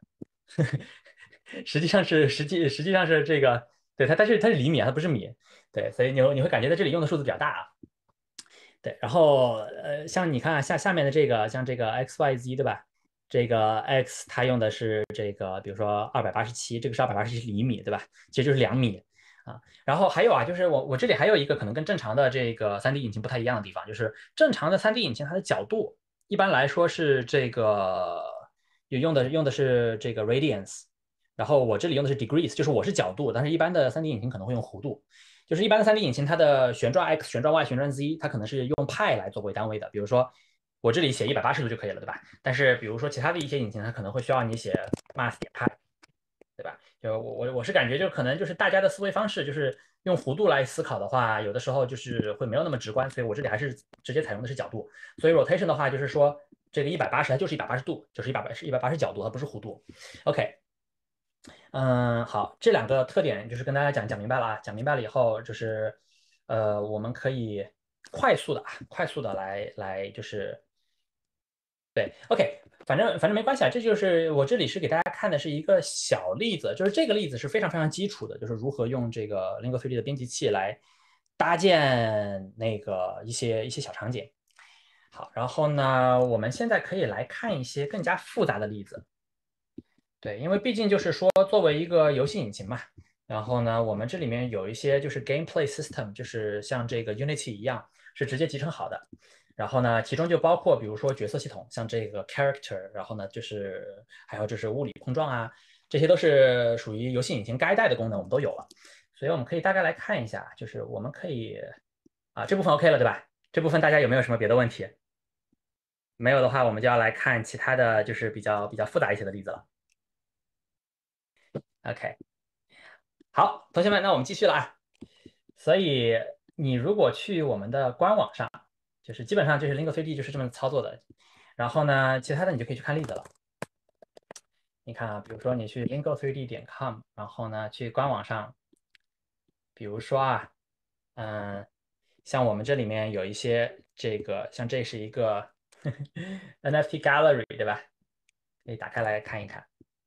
实际上是这个，对它是厘米啊，它不是米，对，所以你会感觉在这里用的数字比较大啊，对，然后像你看下面的这个像这个 XYZ 对吧？这个 X 它用的是这个，比如说287，这个是287厘米对吧？其实就是2米。然后还有啊，就是我这里还有一个可能跟正常的这个3D 引擎不太一样的地方，就是正常的3D 引擎它的角度一般来说是这个用的是这个 radians，然后我这里用的是 degrees，就是我是角度，但是一般的3D 引擎可能会用弧度，就是一般的3D 引擎它的旋转 x、旋转 y、旋转 z，它可能是用派来作为单位的，比如说我这里写180度就可以了，对吧？但是比如说其他的一些引擎，它可能会需要你写 mas 点派。对吧？就我是感觉，就可能就是大家的思维方式，就是用弧度来思考的话，有的时候就是会没有那么直观，所以我这里还是直接采用的是角度。所以 rotation 的话，就是说这个180它就是180度，就是180角度，它不是弧度。OK，好，这两个特点就是跟大家讲明白了啊，讲明白了以后，就是我们可以快速的来就是对，OK，反正没关系啊，这就是我这里是给大家看的是一个小例子，就是这个例子是非常非常基础的，就是如何用这个 Lingo3D 的编辑器来搭建那个一些小场景。好，然后呢，我们现在可以来看一些更加复杂的例子。对，因为毕竟就是说作为一个游戏引擎嘛，然后呢，我们这里面有一些就是 gameplay system，就是像这个 Unity 一样是直接集成好的。然后呢，其中就包括比如说角色系统，像这个 character，然后呢就是还有就是物理碰撞啊，这些都是属于游戏引擎该带的功能，我们都有了。所以我们可以大概来看一下，就是我们可以这部分 OK 了，对吧？这部分大家有没有什么别的问题？ 没有的话，我们就要来看其他的就是比较复杂一些的例子了。OK，好，同学们，那我们继续了啊。所以你如果去我们的官网上，就是基本上就是 Lingo3D 就是这么操作的。然后呢，其他的你就可以去看例子了。你看啊，比如说你去 lingo3d.com，然后呢去官网上，比如说啊，像我们这里面有一些这个，像这是一个NFT gallery，对吧？可以打开来看一看。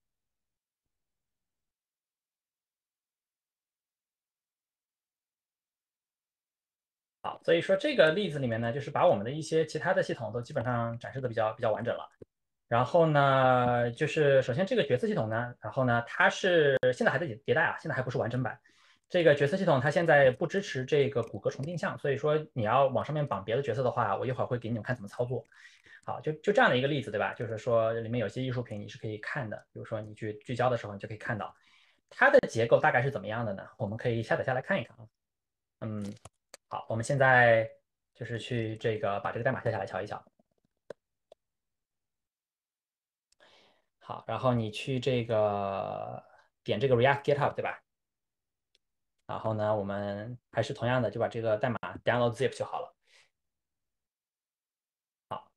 好，所以说这个例子里面呢，就是把我们的一些其他的系统都基本上展示的比较完整了。然后呢，就是首先这个决策系统呢，然后呢，它是现在还在迭代啊，现在还不是完整版。这个决策系统它现在不支持这个骨骼重定向，所以说你要往上面绑别的角色的话，我一会儿会给你们看怎么操作。好，就这样的一个例子，对吧？就是说里面有些艺术品你是可以看的，比如说你去聚焦的时候，你就可以看到它的结构大概是怎么样的呢？我们可以下载下来看一看啊。好，我们现在就是去这个把这个代码下下来瞧一瞧。好，然后你去这个点这个 React GitHub，对吧？然后呢，我们还是同样的，就把这个代码 download zip 就好了。好，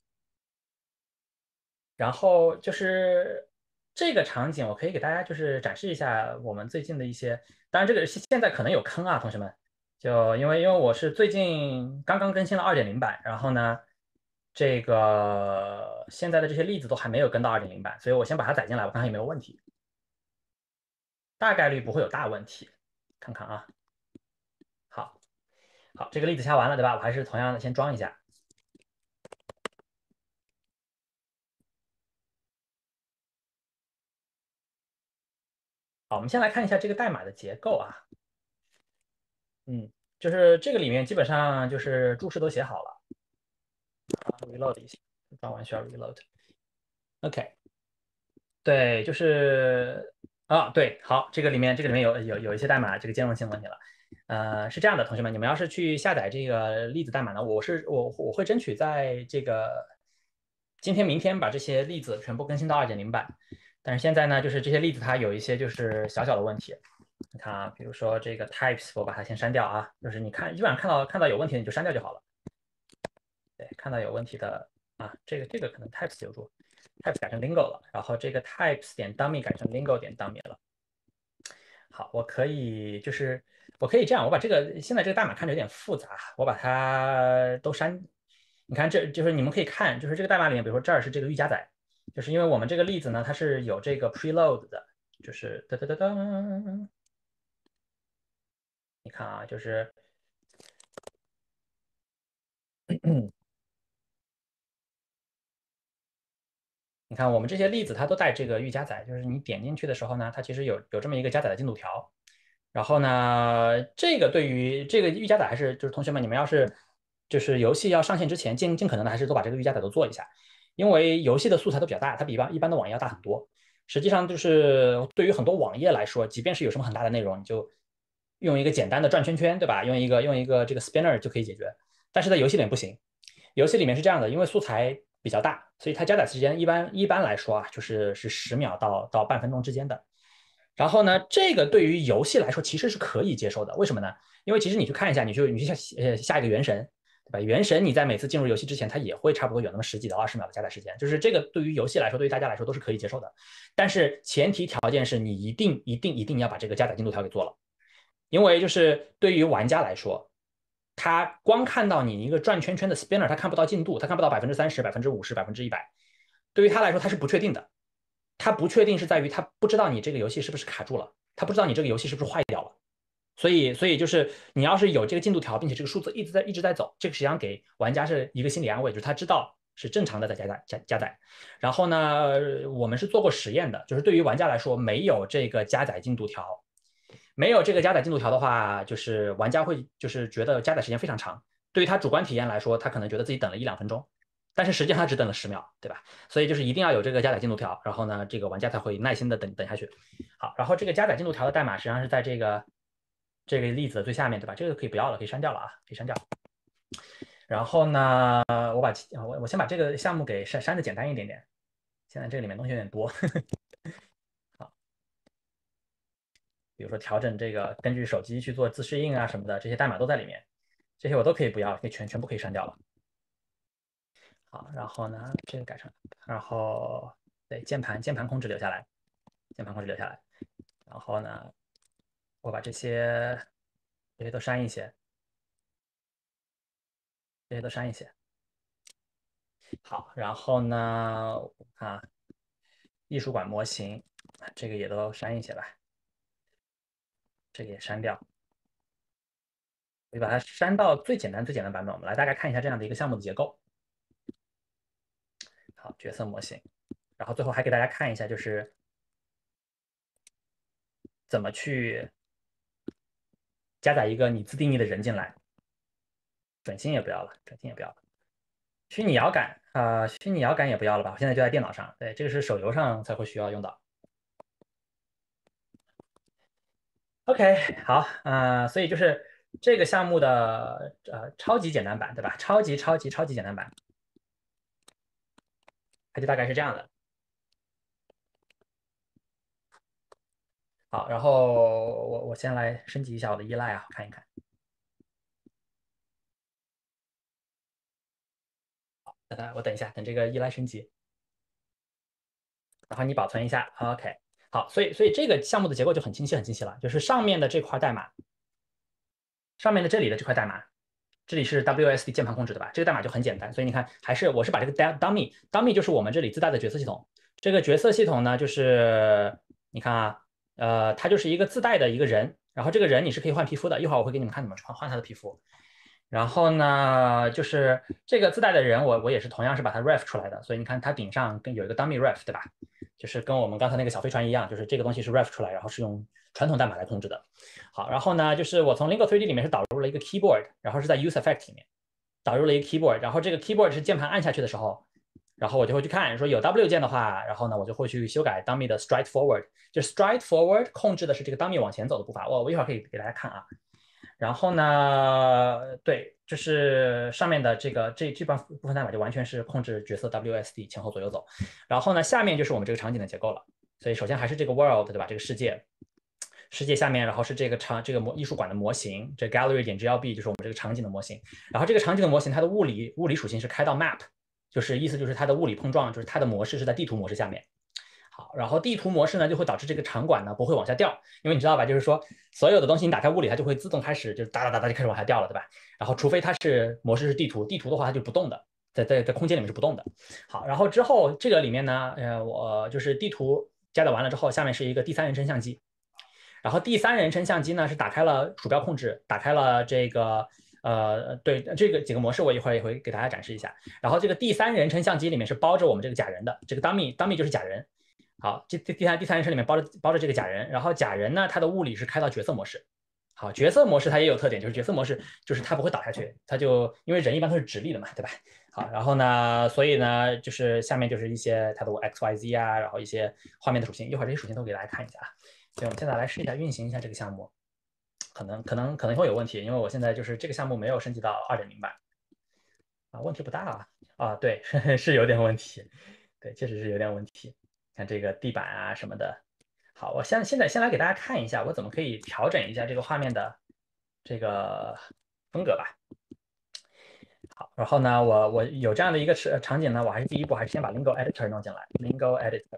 然后就是这个场景，我可以给大家就是展示一下我们最近的一些，当然这个现在可能有坑啊，同学们，就因为我是最近刚刚更新了2.0版，然后呢，这个现在的这些例子都还没有跟到2.0版，所以我先把它载进来，我看看有没有问题，大概率不会有大问题，看看啊。好，好，这个例子下完了，对吧？我还是同样的先装一下。好，我们先来看一下这个代码的结构啊。就是这个里面基本上就是注释都写好了，reload 一下，装完需要 reload。OK，对，就是对，好，这个里面有一些代码这个兼容性问题了。是这样的，同学们，你们要是去下载这个例子代码呢，我会争取在这个今天明天把这些例子全部更新到2.0版。但是现在呢，就是这些例子它有一些就是小小的问题。你看啊，比如说这个 types，我把它先删掉啊，就是你看基本上看到有问题你就删掉就好了。对，看到有问题的啊，这个可能 types 留住，types 改成 lingo 了，然后这个 types 点 dummy 改成 lingo 点 dummy 了。好，我可以这样，我把现在这个代码看着有点复杂，我把它都删。你看，这就是你们可以看，就是这个代码里面，比如说这儿是这个预加载，就是因为我们这个例子呢，它是有这个 preload 的，就是哒哒哒哒，你看啊，就是你看我们这些例子它都带这个预加载，就是你点进去的时候呢，它其实有这么一个加载的进度条。然后呢，这个对于这个预加载还是就是同学们，你们要是就是游戏要上线之前，尽可能的还是都把这个预加载都做一下，因为游戏的素材都比较大，它比一般的网页要大很多。实际上就是对于很多网页来说，即便是有什么很大的内容，你就用一个简单的转圈圈，对吧？用一个这个 spinner 就可以解决。但是在游戏里面不行，游戏里面是这样的，因为素材比较大，所以它加载时间一般来说啊，就是10秒到半分钟之间的。然后呢，这个对于游戏来说其实是可以接受的，为什么呢？因为其实你去看一下，你去下一个原神，对吧？原神你在每次进入游戏之前，它也会差不多有那么10几到20秒的加载时间，就是这个对于游戏来说，对于大家来说都是可以接受的。但是前提条件是你一定要把这个加载进度条给做了，因为就是对于玩家来说，他光看到你一个转圈圈的 spinner，他看不到进度，他看不到30%、50%、100%，对于他来说他是不确定的。他不确定是在于他不知道你这个游戏是不是卡住了，他不知道你这个游戏是不是坏掉了。所以就是你要是有这个进度条，并且这个数字一直在走，这个实际上给玩家是一个心理安慰，就是他知道是正常的在加载。然后呢，我们是做过实验的，就是对于玩家来说，没有这个加载进度条，没有这个加载进度条的话，就是玩家会就是觉得加载时间非常长。对于他主观体验来说，他可能觉得自己等了1-2分钟，但是实际上他只等了10秒，对吧？所以就是一定要有这个加载进度条，然后呢，这个玩家才会耐心的等下去。好，然后这个加载进度条的代码实际上是在这个例子的最下面，对吧？这个可以不要了，可以删掉了啊，可以删掉。 然后呢，我先把这个项目给删的简单一点点，现在这里面东西有点多。好，比如说调整这个，根据手机去做自适应啊什么的，这些代码都在里面，这些我都可以不要，可以全部可以删掉了。好，然后呢，这个改成，然后对键盘控制留下来，键盘控制留下来，然后呢，我把这些都删一些，这些都删一些。好，然后呢，啊，艺术馆模型，这个也都删一些吧，这个也删掉。我就把它删到最简单版本。我们来大概看一下这样的一个项目的结构。好，角色模型，然后最后还给大家看一下，就是怎么去加载一个你自定义的人进来。准星也不要了，准星也不要了。虚拟摇杆虚拟摇杆也不要了吧？我现在就在电脑上，对，这个是手游上才会需要用到。OK，好，所以就是这个项目的超级简单版，对吧？超级简单版，它就大概是这样的。好，然后我先来升级一下我的依赖啊，看一看。我等一下，等这个依赖升级，然后你保存一下。OK，好，所以这个项目的结构就很清晰了，就是上面的这块代码，上面的这里的这块代码，这里是 WSD 键盘控制的吧？这个代码就很简单，所以你看，我是把这个 dummy 就是我们这里自带的角色系统。这个角色系统呢，就是你看啊，它就是一个自带的一个人，然后这个人你是可以换皮肤的，一会儿我会给你们看怎么换他的皮肤。然后呢，就是这个自带的人，我也是同样是把它 ref 出来的，所以你看它顶上有一个 dummy ref，对吧？就是跟我们刚才那个小飞船一样，就是这个东西是 ref 出来，然后是用传统代码来控制的。好，然后呢，就是我从 Lingo 3D 里面是导入了一个 keyboard，然后是在 use effect 里面导入了一个 keyboard，然后这个 keyboard 是键盘按下去的时候，然后我就会去看，说有 W 键的话，然后呢，我就会去修改 dummy 的 stride forward，就 stride forward 控制的是这个 dummy 往前走的步伐。我一会儿可以给大家看啊。然后呢，对，就是上面的这部分代码就完全是控制角色 WSD 前后左右走。然后呢，下面就是我们这个场景的结构了。所以首先还是这个 world，对吧？这个世界下面，然后是这个艺术馆的模型，这 gallery 点 GLB 就是我们这个场景的模型。然后这个场景的模型，它的物理属性是开到 map，就是意思就是它的物理碰撞，就是它的模式是在地图模式下面。好，然后地图模式呢就会导致这个场馆呢不会往下掉，因为你知道吧，就是说所有的东西你打开物理，它就会自动开始就是哒哒哒哒就开始往下掉了，对吧？然后除非它是模式是地图的话它就不动的，在空间里面是不动的。好，然后之后这个里面呢，我就是地图加载完了之后，下面是一个第三人称相机。然后第三人称相机呢是打开了鼠标控制，打开了这个对这个几个模式，我一会儿也会给大家展示一下。然后这个第三人称相机里面是包着我们这个假人的，这个 dummy 就是假人。好，第三人称里面包着这个假人，然后假人呢它的物理是开到角色模式。好，角色模式它也有特点，就是角色模式就是它不会倒下去，它就因为人一般都是直立的嘛，对吧？好，然后呢，所以呢，就是下面就是一些它的 XYZ 啊，然后一些画面的属性，一会儿这些属性都给大家看一下啊。所以我们现在来试一下运行一下这个项目，可能会有问题，因为我现在就是这个项目没有升级到2.0版啊，问题不大啊。啊，对，是有点问题，对，确实是有点问题。看这个地板啊什么的。好，我现在先来给大家看一下，我怎么可以调整一下这个画面的这个风格吧。好，然后呢，我有这样的一个场景呢，我还是第一步还是先把 Lingo Editor 弄进来，Lingo Editor。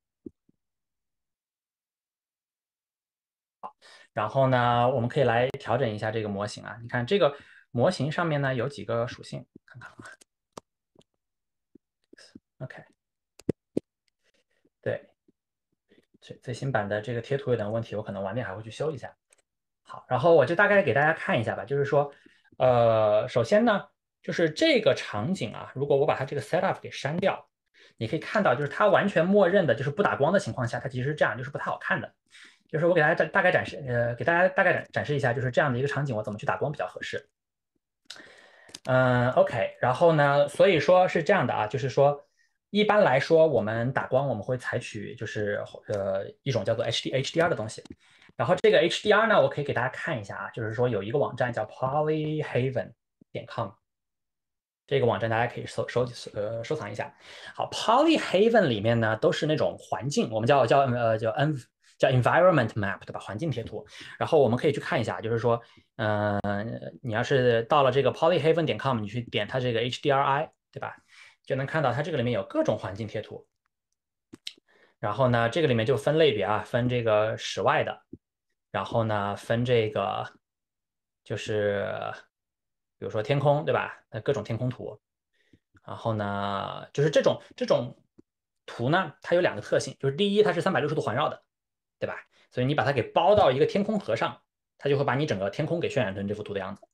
然后呢，我们可以来调整一下这个模型啊。你看这个模型上面呢有几个属性，看看啊。OK，对，最新版的这个贴图有点问题，我可能晚点还会去修一下。好，然后我就大概给大家看一下吧，就是说，首先呢，就是这个场景啊，如果我把它这个 setup 给删掉，你可以看到，就是它完全默认的就是不打光的情况下，它其实是这样，就是不太好看的。就是我给大家大概展示，给大家大概展示一下，就是这样的一个场景，我怎么去打光比较合适。OK，然后呢，所以说是这样的啊，就是说一般来说我们打光我们会采取就是一种叫做 HDR 的东西，然后这个 HDR 呢，我可以给大家看一下啊，就是说有一个网站叫 polyhaven.com， 这个网站大家可以收藏一下。好，Polyhaven 里面呢都是那种环境，我们叫 environment map 对吧？环境贴图。然后我们可以去看一下，就是说，你要是到了这个 polyhaven.com，你去点它这个 HDRI 对吧？就能看到它这个里面有各种环境贴图。然后呢，这个里面就分类别啊，分这个室外的，然后呢分这个就是比如说天空对吧？各种天空图。然后呢，就是这种图呢，它有2个特性，就是第一，它是360度环绕的，对吧？所以你把它给包到一个天空盒上，它就会把你整个天空给渲染成这幅图的样子。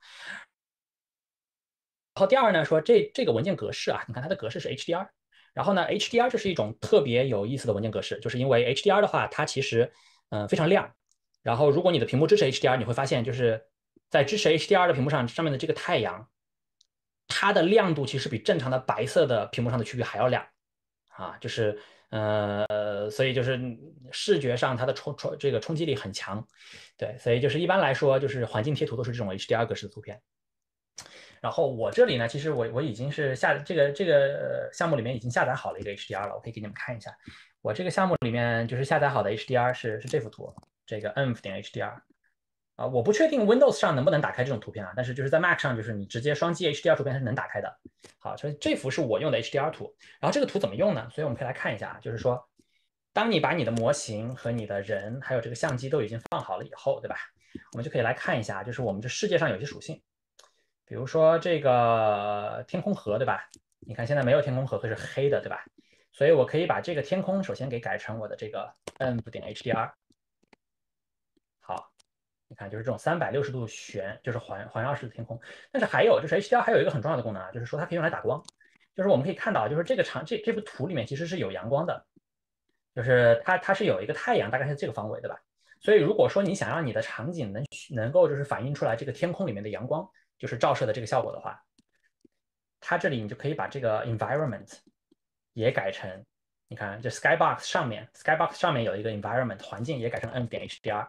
然后第二呢，说这个文件格式啊，你看它的格式是 HDR，然后呢，HDR 这是一种特别有意思的文件格式，就是因为 HDR 的话，它其实非常亮。然后如果你的屏幕支持 HDR，你会发现就是在支持 HDR 的屏幕上面的这个太阳，它的亮度其实比正常的白色的屏幕上的区域还要亮啊，就是所以就是视觉上它的这个冲击力很强，对，所以就是一般来说就是环境贴图都是这种 HDR 格式的图片。然后我这里呢，其实我已经是这个项目里面已经下载好了一个 HDR 了，我可以给你们看一下。我这个项目里面就是下载好的 HDR 是这幅图，这个 env.hdr 啊，我不确定 Windows 上能不能打开这种图片啊，但是就是在 Mac 上，就是你直接双击 HDR 图片是能打开的。好，所以这幅是我用的 HDR 图。然后这个图怎么用呢？所以我们可以来看一下，就是说，当你把你的模型和你的人还有这个相机都已经放好了以后，对吧？我们就可以来看一下，就是我们这世界上有些属性。比如说这个天空盒，对吧？你看现在没有天空盒，会是黑的，对吧？所以我可以把这个天空首先给改成我的这个 env.hdr。好，你看就是这种360度旋，就是环绕式的天空。但是还有就是 HDR 还有一个很重要的功能啊，就是说它可以用来打光。就是我们可以看到，就是这幅图里面其实是有阳光的，就是它是有一个太阳，大概是这个方位，对吧？所以如果说你想让你的场景能够就是反映出来这个天空里面的阳光，就是照射的这个效果的话，它这里你就可以把这个 environment 也改成，你看这 skybox 上面有一个 environment 环境也改成 n.hdr。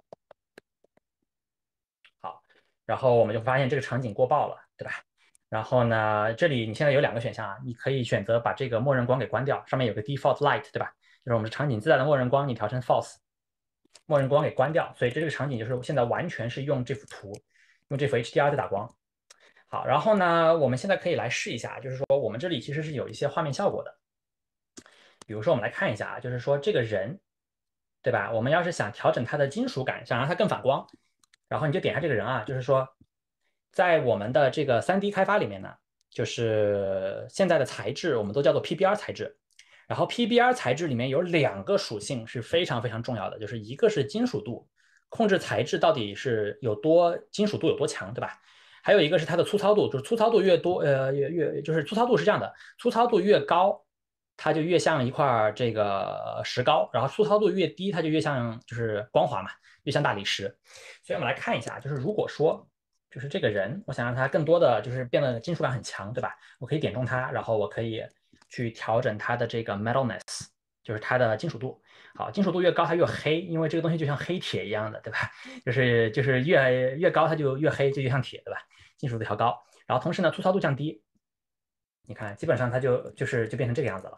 好，然后我们就发现这个场景过曝了，对吧？然后呢，这里你现在有2个选项啊，你可以选择把这个默认光给关掉，上面有个 default light，对吧？就是我们的场景自带的默认光，你调成 false，默认光给关掉，所以这个场景就是现在完全是用这幅图，用这幅 HDR 在打光。好，然后呢，我们现在可以来试一下，就是说我们这里其实是有一些画面效果的，比如说我们来看一下啊，就是说这个人，对吧？我们要是想调整它的金属感，想让它更反光，然后你就点一下这个人啊，就是说在我们的这个3D 开发里面呢，就是现在的材质我们都叫做 PBR 材质，然后 PBR 材质里面有2个属性是非常非常重要的，就是一个是金属度，控制材质到底是金属度有多强，对吧？还有一个是它的粗糙度，就是粗糙度越多，就是粗糙度是这样的，粗糙度越高，它就越像一块这个石膏，然后粗糙度越低，它就越像就是光滑嘛，越像大理石。所以我们来看一下，就是如果说就是这个人，我想让他更多的就是变得金属感很强，对吧？我可以点中它，然后我可以去调整它的这个 metalness，就是它的金属度。好，金属度越高它越黑，因为这个东西就像黑铁一样的，对吧？就是越高它就越黑，就越像铁，对吧？金属度调高，然后同时呢粗糙度降低，你看基本上它就变成这个样子了，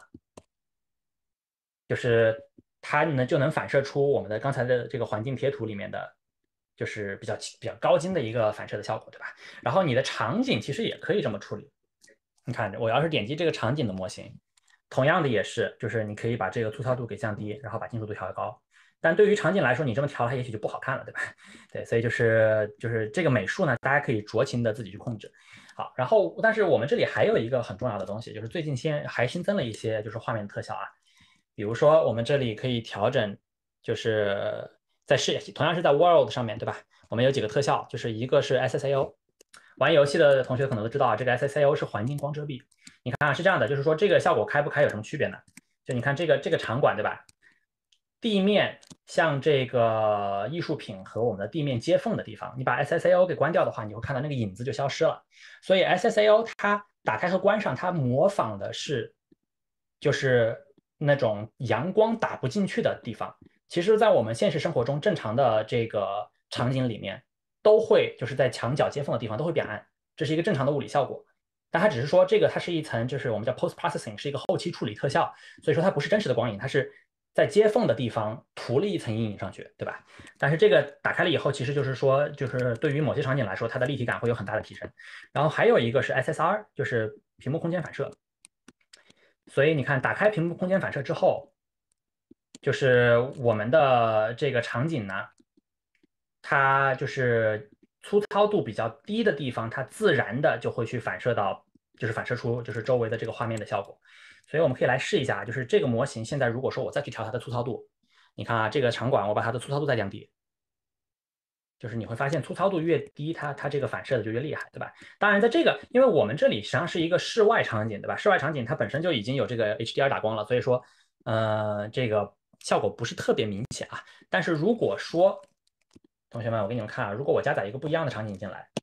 就是它就能反射出我们的刚才的这个环境贴图里面的，就是比较高精的一个反射的效果，对吧？然后你的场景其实也可以这么处理，你看我要是点击这个场景的模型，同样的也是，就是你可以把这个粗糙度给降低，然后把金属度调高。但对于场景来说，你这么调它也许就不好看了，对吧？对，所以就是这个美术呢，大家可以酌情的自己去控制。好，然后但是我们这里还有一个很重要的东西，就是最近还新增了一些就是画面特效啊，比如说我们这里可以调整，就是同样是在 World 上面对吧？我们有几个特效，就是一个是 SSAO，玩游戏的同学可能都知道啊，这个 SSAO 是环境光遮蔽。你看啊是这样的，就是说这个效果开不开有什么区别呢？就你看这个场馆对吧？地面像这个艺术品和我们的地面接缝的地方，你把 SSAO 给关掉的话，你会看到那个影子就消失了。所以 SSAO 它打开和关上，它模仿的是就是那种阳光打不进去的地方。其实，在我们现实生活中正常的这个场景里面，都会就是在墙角接缝的地方都会变暗，这是一个正常的物理效果。 但它只是说这个它是一层，就是我们叫 post processing，是一个后期处理特效，所以说它不是真实的光影，它是在接缝的地方涂了一层阴影上去，对吧？但是这个打开了以后，其实就是说，就是对于某些场景来说，它的立体感会有很大的提升。然后还有一个是 SSR，就是屏幕空间反射。所以你看，打开屏幕空间反射之后，就是我们的这个场景呢，它就是粗糙度比较低的地方，它自然的就会去反射到，就是反射出就是周围的这个画面的效果。所以我们可以来试一下，就是这个模型现在如果说我再去调它的粗糙度，你看啊，这个场馆我把它的粗糙度再降低，就是你会发现粗糙度越低，它这个反射的就越厉害，对吧？当然，在这个，因为我们这里实际上是一个室外场景，对吧？室外场景它本身就已经有这个 HDR 打光了，所以说，这个效果不是特别明显啊。但是如果说，同学们，我给你们看啊，如果我加载一个不一样的场景进来，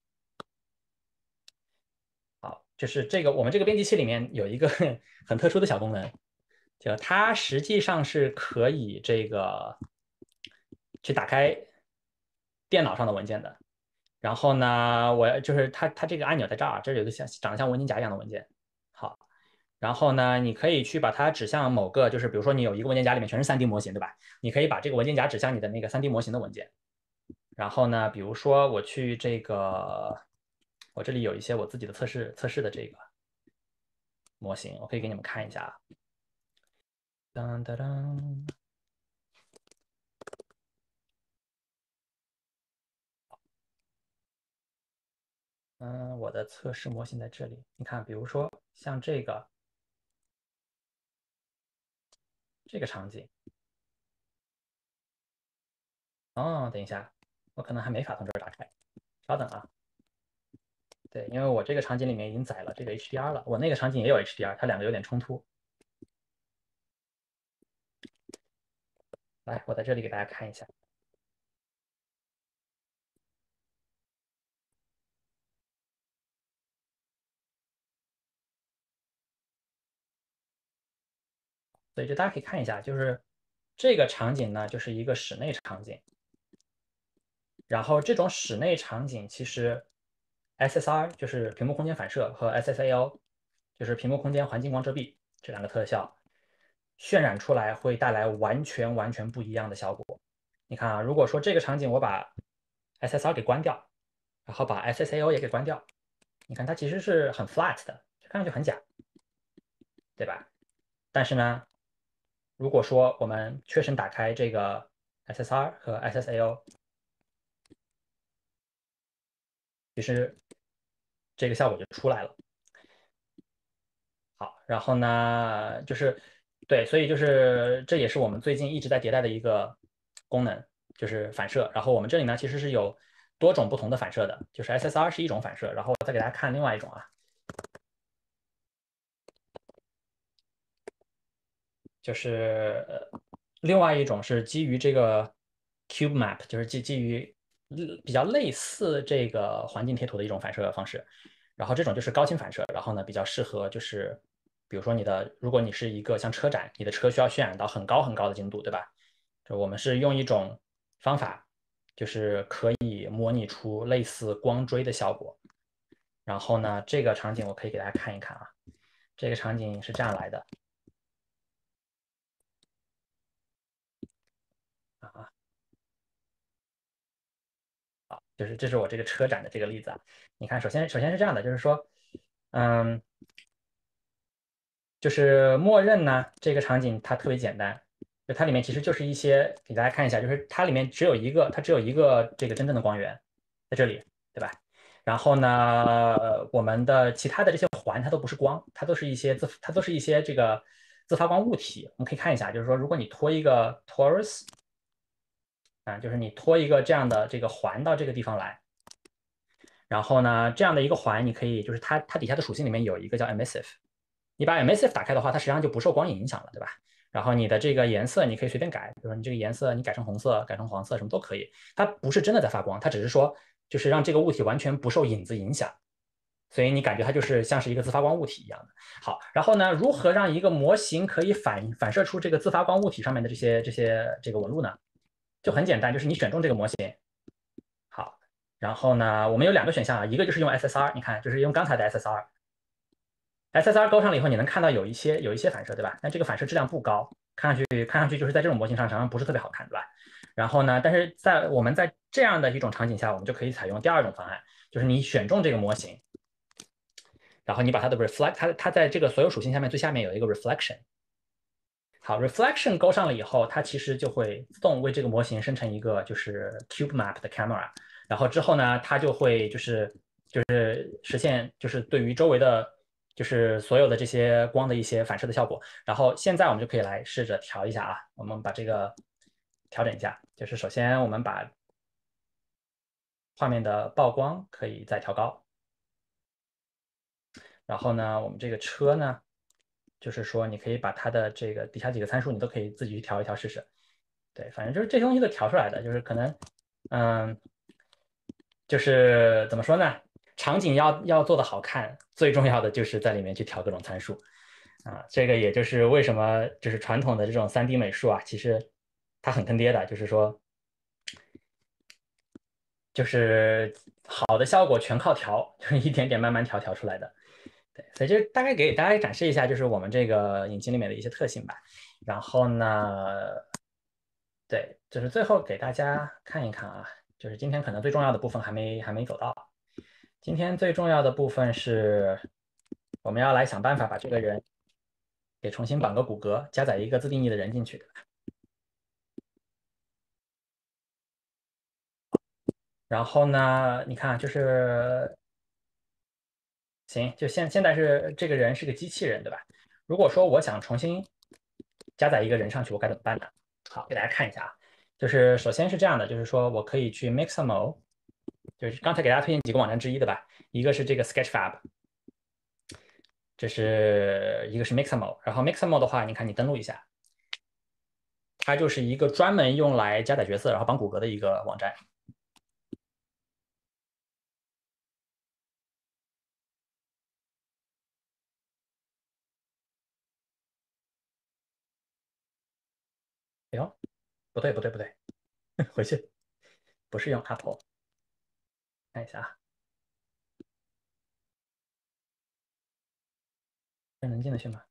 好，就是这个我们这个编辑器里面有一个很特殊的小功能，就它实际上是可以这个去打开电脑上的文件的。然后呢，我就是它这个按钮在这儿，这儿有个像长得像文件夹一样的文件。好，然后呢，你可以去把它指向某个，就是比如说你有一个文件夹里面全是 3D 模型，对吧？你可以把这个文件夹指向你的那个 3D 模型的文件。然后呢，比如说我去这个，我这里有一些我自己的测试的这个模型，我可以给你们看一下啊。当当当，我的测试模型在这里。你看，比如说像这个场景，哦，等一下，我可能还没法从这儿打开，稍等啊。对，因为我这个场景里面已经载了这个 HDR 了，我那个场景也有 HDR，它两个有点冲突。来，我在这里给大家看一下。所以就大家可以看一下，就是这个场景呢，就是一个室内场景。然后这种室内场景其实 SSR 就是屏幕空间反射和 SSAO 就是屏幕空间环境光遮蔽这两个特效渲染出来会带来完全不一样的效果。你看啊，如果说这个场景我把 SSR 给关掉，然后把 SSAO 也给关掉，你看它其实是很 flat 的，看上去很假，对吧？但是呢，如果说我们确实打开这个 SSR 和 SSAO，其实这个效果就出来了。好，然后呢，就是对，所以就是这也是我们最近一直在迭代的一个功能，就是反射。然后我们这里呢其实是有多种不同的反射的，就是 SSR 是一种反射，然后我再给大家看另外一种啊，就是另外一种是基于这个 Cube Map，就是基于比较类似这个环境贴图的一种反射方式。然后这种就是高清反射，然后呢比较适合就是比如说如果你是一个像车展，你的车需要渲染到很高的精度，对吧？就我们是用一种方法，就是可以模拟出类似光锥的效果。然后呢，这个场景我可以给大家看一看啊，这个场景是这样来的啊。就是这是我这个车展的这个例子啊。你看，首先是这样的，就是说，嗯，就是默认呢这个场景它特别简单，就它里面其实就是一些给大家看一下，就是它里面它只有一个这个真正的光源在这里，对吧？然后呢，我们的其他的这些环它都不是光，它都是一些这个自发光物体。我们可以看一下，就是说，如果你拖一个 torus 啊，就是你拖一个这样的这个环到这个地方来。然后呢，这样的一个环，你可以就是它底下的属性里面有一个叫 emissive，你把 emissive 打开的话，它实际上就不受光影影响了，对吧？然后你的这个颜色你可以随便改，比如说你这个颜色你改成红色、改成黄色什么都可以。它不是真的在发光，它只是说就是让这个物体完全不受影子影响，所以你感觉它就是像是一个自发光物体一样的。好，然后呢，如何让一个模型可以反射出这个自发光物体上面的这个纹路呢？就很简单，就是你选中这个模型。好，然后呢，我们有两个选项啊，一个就是用 SSR，你看，就是用刚才的 SSR， SSR 勾上了以后，你能看到有一些反射，对吧？但这个反射质量不高，看上去就是在这种模型上常常不是特别好看，对吧？然后呢，但是我们在这样的一种场景下，我们就可以采用第二种方案，就是你选中这个模型，然后你把它的 reflect，它在这个所有属性下面最下面有一个 reflection。好，reflection 勾上了以后，它其实就会自动为这个模型生成一个就是 cube map 的 camera，然后之后呢，它就会就是实现就是对于周围的就是所有的这些光的一些反射的效果。然后现在我们就可以来试着调一下啊，我们把这个调整一下，就是首先我们把画面的曝光可以再调高，然后呢，我们这个车呢。就是说，你可以把它的这个底下几个参数，你都可以自己去调一调试试。对，反正就是这些东西都调出来的，就是可能，嗯，就是怎么说呢？场景要做的好看，最重要的就是在里面去调各种参数啊。这个也就是为什么就是传统的这种3D 美术啊，其实它很坑爹的，就是说，就是好的效果全靠调，就是一点点慢慢调出来的。对，所以就大概给大家展示一下，就是我们这个引擎里面的一些特性吧。然后呢，对，就是最后给大家看一看啊，就是今天可能最重要的部分还没走到。今天最重要的部分是，我们要来想办法把这个人给重新绑个骨骼，加载一个自定义的人进去。然后呢，你看就是行，就现在是这个人是个机器人，对吧？如果说我想重新加载一个人上去，我该怎么办呢？好，给大家看一下啊，就是首先是这样的，就是说我可以去 Mixamo，就是刚才给大家推荐几个网站之一的吧，一个是这个 Sketchfab，这是一个是 Mixamo，然后 Mixamo 的话，你看你登录一下，它就是一个专门用来加载角色然后绑骨骼的一个网站。哎呦，不对，回去不是用 Apple，看一下啊，这能进得去吗？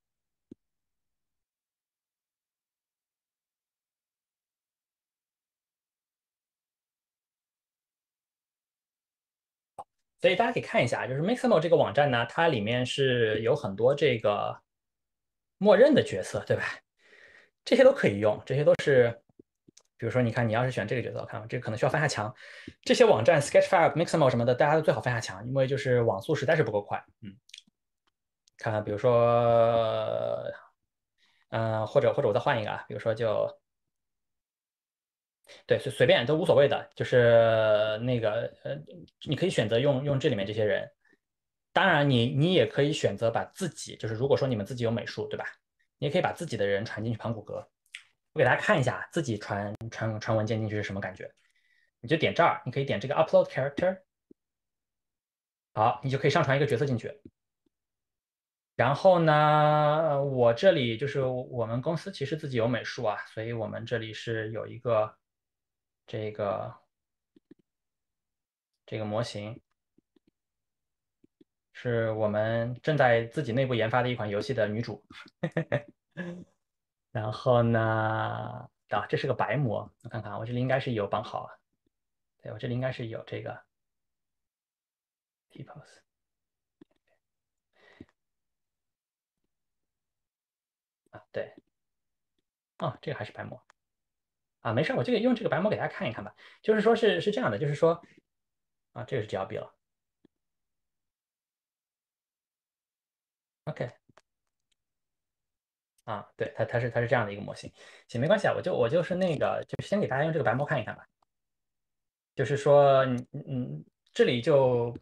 所以大家可以看一下，就是 Mixamo 这个网站呢，它里面是有很多这个默认的角色，对吧？这些都可以用，这些都是，比如说你看，你要是选这个角色，我看这个可能需要翻下墙。这些网站 Sketchfab、Mixamo 什么的，大家都最好翻下墙，因为就是网速实在是不够快。看看，比如说，或者我再换一个啊，比如说对，随便都无所谓的，就是那个你可以选择用这里面这些人。当然你也可以选择把自己，就是如果说你们自己有美术，对吧？你也可以把自己的人传进去盘骨骼。我给大家看一下自己传文件进去是什么感觉。你就点这儿，你可以点这个 Upload Character，好，你就可以上传一个角色进去。然后呢，我这里就是我们公司其实自己有美术啊，所以我们这里是有一个这个这个模型，是我们正在自己内部研发的一款游戏的女主。然后呢，这是个白模，我看看，我这里应该是有绑好啊，对，我这里应该是有这个 T-pose 啊，对，哦，这个还是白模啊，没事，我用这个白模给大家看一看吧。就是说是这样的，就是说啊，这个是 GLB 了，OK。啊，对，它是这样的一个模型，行，没关系啊，我就是那个，就先给大家用这个白模看一看吧。就是说，这里就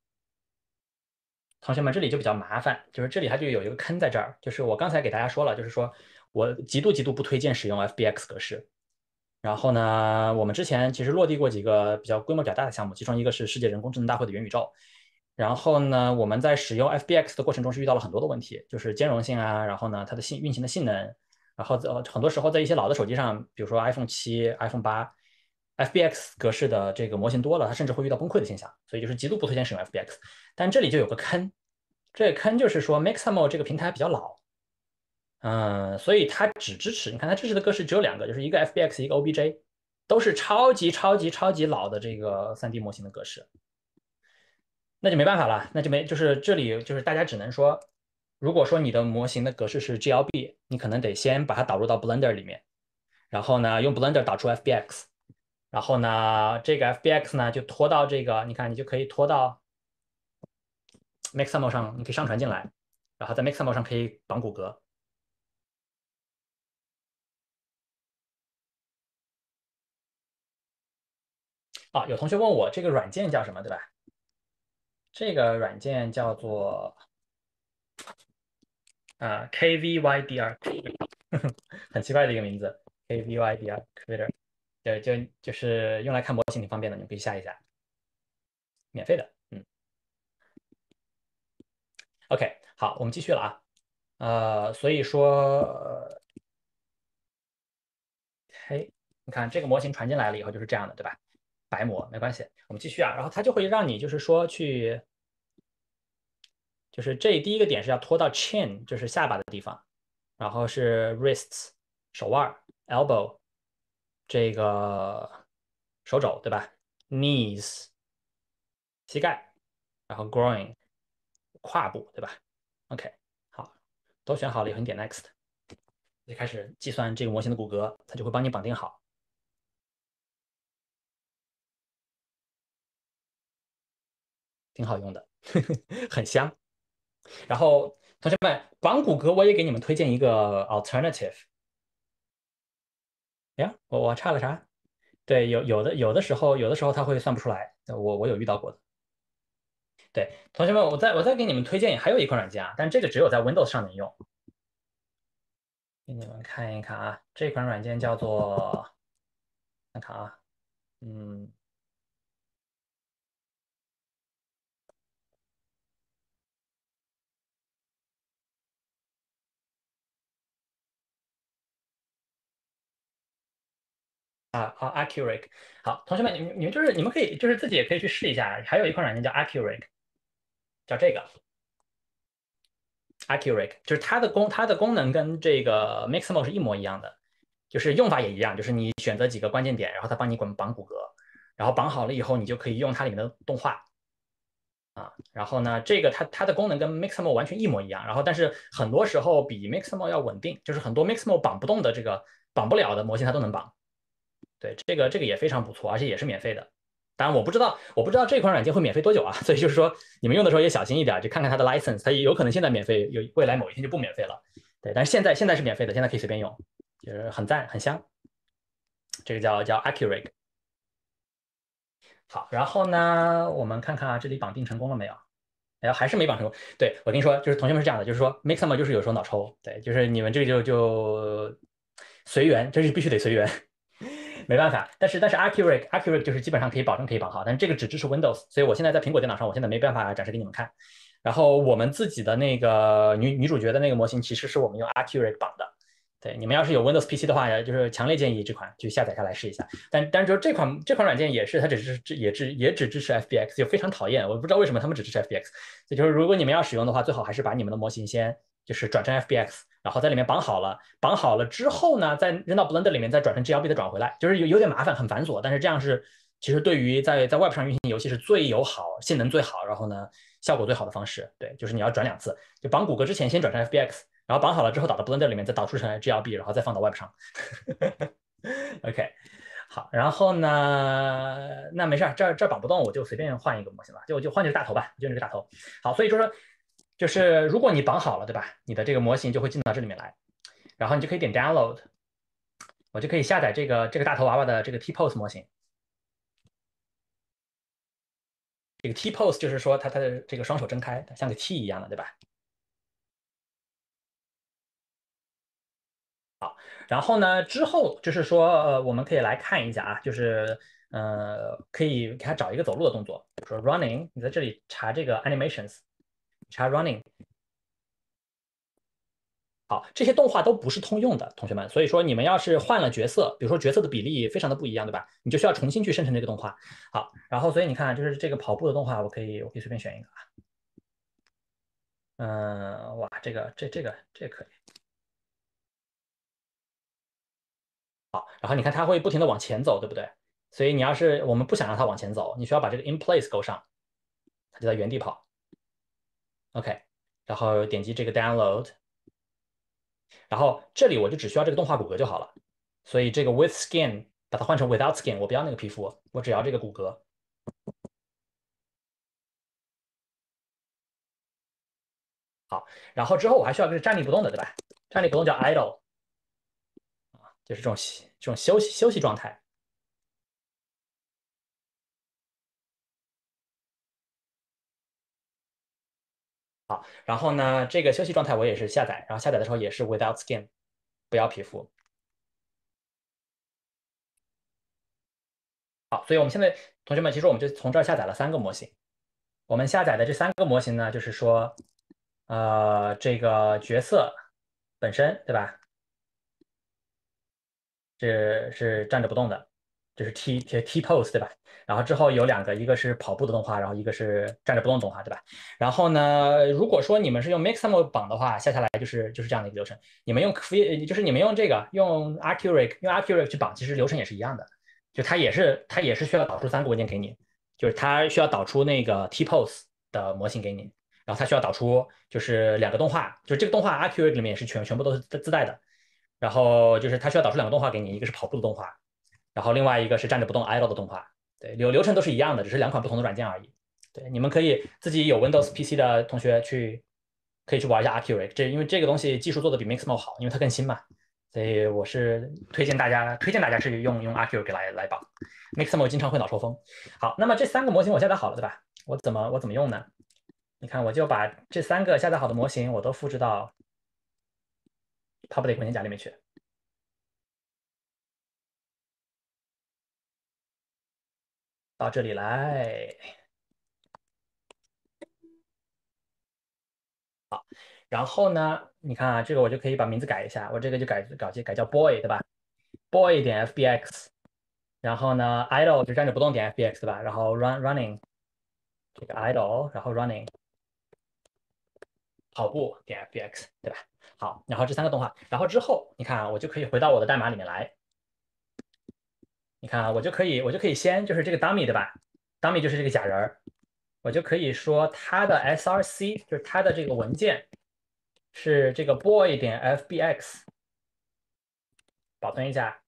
同学们这里就比较麻烦，就是这里它就有一个坑在这儿，就是我刚才给大家说了，就是说我极度不推荐使用 FBX 格式。然后呢，我们之前其实落地过几个比较规模比较大的项目，其中一个是世界人工智能大会的元宇宙。然后呢，我们在使用 FBX 的过程中是遇到了很多的问题，就是兼容性啊，然后呢，它的运行的性能，然后很多时候在一些老的手机上，比如说 iPhone 7、iPhone 8，FBX 格式的这个模型多了，它甚至会遇到崩溃的现象，所以就是极度不推荐使用 FBX。但这里就有个坑， 这个坑就是说 Mixamo 这个平台比较老，所以它只支持，你看它支持的格式只有2个，就是一个 FBX，一个 OBJ，都是超级超级超级老的这个3D 模型的格式。那就没办法了，那就没就是这里就是大家只能说，如果说你的模型的格式是 GLB，你可能得先把它导入到 Blender 里面，然后呢用 Blender导出 FBX，然后呢这个 FBX 呢就拖到这个，你看你就可以拖到 Mixamo 上，你可以上传进来，然后在 Mixamo 上可以绑骨骼。啊，有同学问我这个软件叫什么，对吧？这个软件叫做KVYDR，很奇怪的一个名字，KVYDR Creator，就是用来看模型挺方便的，你们可以下一下，免费的。OK，好，我们继续了啊。所以说，嘿，你看这个模型传进来了以后就是这样的，对吧？白模没关系，我们继续啊。然后它就会让你就是说去，就是这第一个点是要拖到 chin，就是下巴的地方，然后是 wrists 手腕，elbow 这个手肘，对吧？knees 膝盖，然后 groin 胯部，对吧？OK，好，都选好了以后，你点 next，就开始计算这个模型的骨骼，它就会帮你绑定好，挺好用的，很香。然后同学们，绑骨骼我也给你们推荐一个 alternative。呀，我差了啥？对，有的时候它会算不出来，我有遇到过的。对，同学们，我再给你们推荐还有一款软件啊，但这个只有在 Windows 上能用，给你们看一看啊。这款软件叫做，看看啊，嗯Accurate。好，同学们，你们就是你们可以就是自己也可以去试一下，还有一款软件叫 Accurate，叫这个 Accurate，就是它的功能跟这个 Mixamo 是一模一样的，就是用法也一样，就是你选择几个关键点，然后它帮你绑骨骼，然后绑好了以后，你就可以用它里面的动画。然后呢，这个它的功能跟 Mixamo 完全一模一样，然后但是很多时候比 Mixamo 要稳定，就是很多 Mixamo 绑不动的这个绑不了的模型它都能绑。对，这个也非常不错，而且也是免费的。当然我不知道这款软件会免费多久啊，所以就是说你们用的时候也小心一点，就看看它的 license，它有可能现在免费，未来某一天就不免费了。对，但是现在是免费的，现在可以随便用，就是很赞很香。这个叫 Accurate。好，然后呢，我们看看啊，这里绑定成功了没有？哎，还是没绑成功。对，我跟你说，就是同学们是这样的，就是说 Mixamo 就是有时候脑抽，对，就是你们这个就随缘，这是必须得随缘，没办法。但是 Accurate 就是基本上可以保证可以绑好，但是这个只支持 Windows，所以我现在在苹果电脑上，我现在没办法展示给你们看。然后我们自己的那个女主角的那个模型，其实是我们用 Accurate 绑的。对，你们要是有 Windows PC 的话，就是强烈建议这款去下载下来试一下。但是这款软件也是，它也只支持 FBX，就非常讨厌，我不知道为什么他们只支持 FBX。也就是如果你们要使用的话，最好还是把你们的模型先就是转成 FBX，然后在里面绑好了之后呢，再扔到 Blender 里面，再转成 GLB 的转回来，就是有点麻烦，很繁琐。但是这样是其实对于在 Web 上运行游戏是最友好、性能最好，然后呢效果最好的方式。对，就是你要转2次，就绑骨骼之前先转成 FBX。然后绑好了之后导到 Blender 里面，再导出成 GLB，然后再放到 Web 上。OK，好，然后呢，那没事儿，这绑不动，我就随便换一个模型了，就换这个大头吧，就这个大头。好，所以说就是如果你绑好了，对吧？你的这个模型就会进到这里面来，然后你就可以点 Download，我就可以下载这个大头娃娃的这个 T-pose 模型。这个 T-pose 就是说它的这个双手睁开，像个 T 一样的，对吧？然后呢，之后就是说，我们可以来看一下啊，就是可以给它找一个走路的动作，比如说 running，你在这里查这个 animations，查 running，好，这些动画都不是通用的，同学们，所以说你们要是换了角色，比如说角色的比例非常的不一样，对吧？你就需要重新去生成这个动画。好，然后所以你看，就是这个跑步的动画，我可以随便选一个啊， 哇，这可以。好，然后你看它会不停的往前走，对不对？所以你要是我们不想让它往前走，你需要把这个 in place 勾上，它就在原地跑。OK，然后点击这个 download，然后这里我就只需要这个动画骨骼就好了。所以这个 with skin 把它换成 without skin，我不要那个皮肤，我只要这个骨骼。好，然后之后我还需要这个站立不动的，对吧？站立不动叫 idle，就是这种休息状态。好，然后呢，这个休息状态我也是下载，然后下载的时候也是 without skin，不要皮肤。好，所以我们现在同学们，其实我们就从这儿下载了3个模型。我们下载的这3个模型呢，就是说，这个角色本身，对吧？是站着不动的，这是 T pose 对吧？然后之后有2个，一个是跑步的动画，然后一个是站着不动的动画，对吧？然后呢，如果说你们是用 Mixamo 绑的话，下下来就是这样的一个流程。你们用就是你们用这个用 Accurate 去绑，其实流程也是一样的，就它也是需要导出3个文件给你，就是它需要导出那个 T pose 的模型给你，然后它需要导出就是2个动画，就是这个动画 Accurate 里面也是全部都是自带的。然后就是它需要导出2个动画给你，一个是跑步的动画，然后另外一个是站着不动 idle 的动画。对，流程都是一样的，只是2款不同的软件而已。对，你们可以自己有 Windows PC 的同学可以去玩一下 Accurate，因为这个东西技术做的比 Mixamo 好，因为它更新嘛。所以我是推荐大家是用 Accurate 来绑，Mixamo 经常会脑抽风。好，那么这3个模型我下载好了，对吧？我怎么用呢？你看，我就把这3个下载好的模型我都复制到 public 文件夹里面去。到这里来，然后呢，你看啊，这个我就可以把名字改一下，我这个就改叫 boy，对吧？boy 点 fbx，然后呢，idle 就站着不动点 fbx，对吧？然后 running 这个 idle，然后 running 跑步点 fbx，对吧？好，然后这3个动画，然后之后你看啊，我就可以回到我的代码里面来，你看啊，我就可以先就是这个 dummy，对吧？dummy 就是这个假人儿，我就可以说它的 src 就是它的这个文件是这个 boy 点 fbx，保存一下，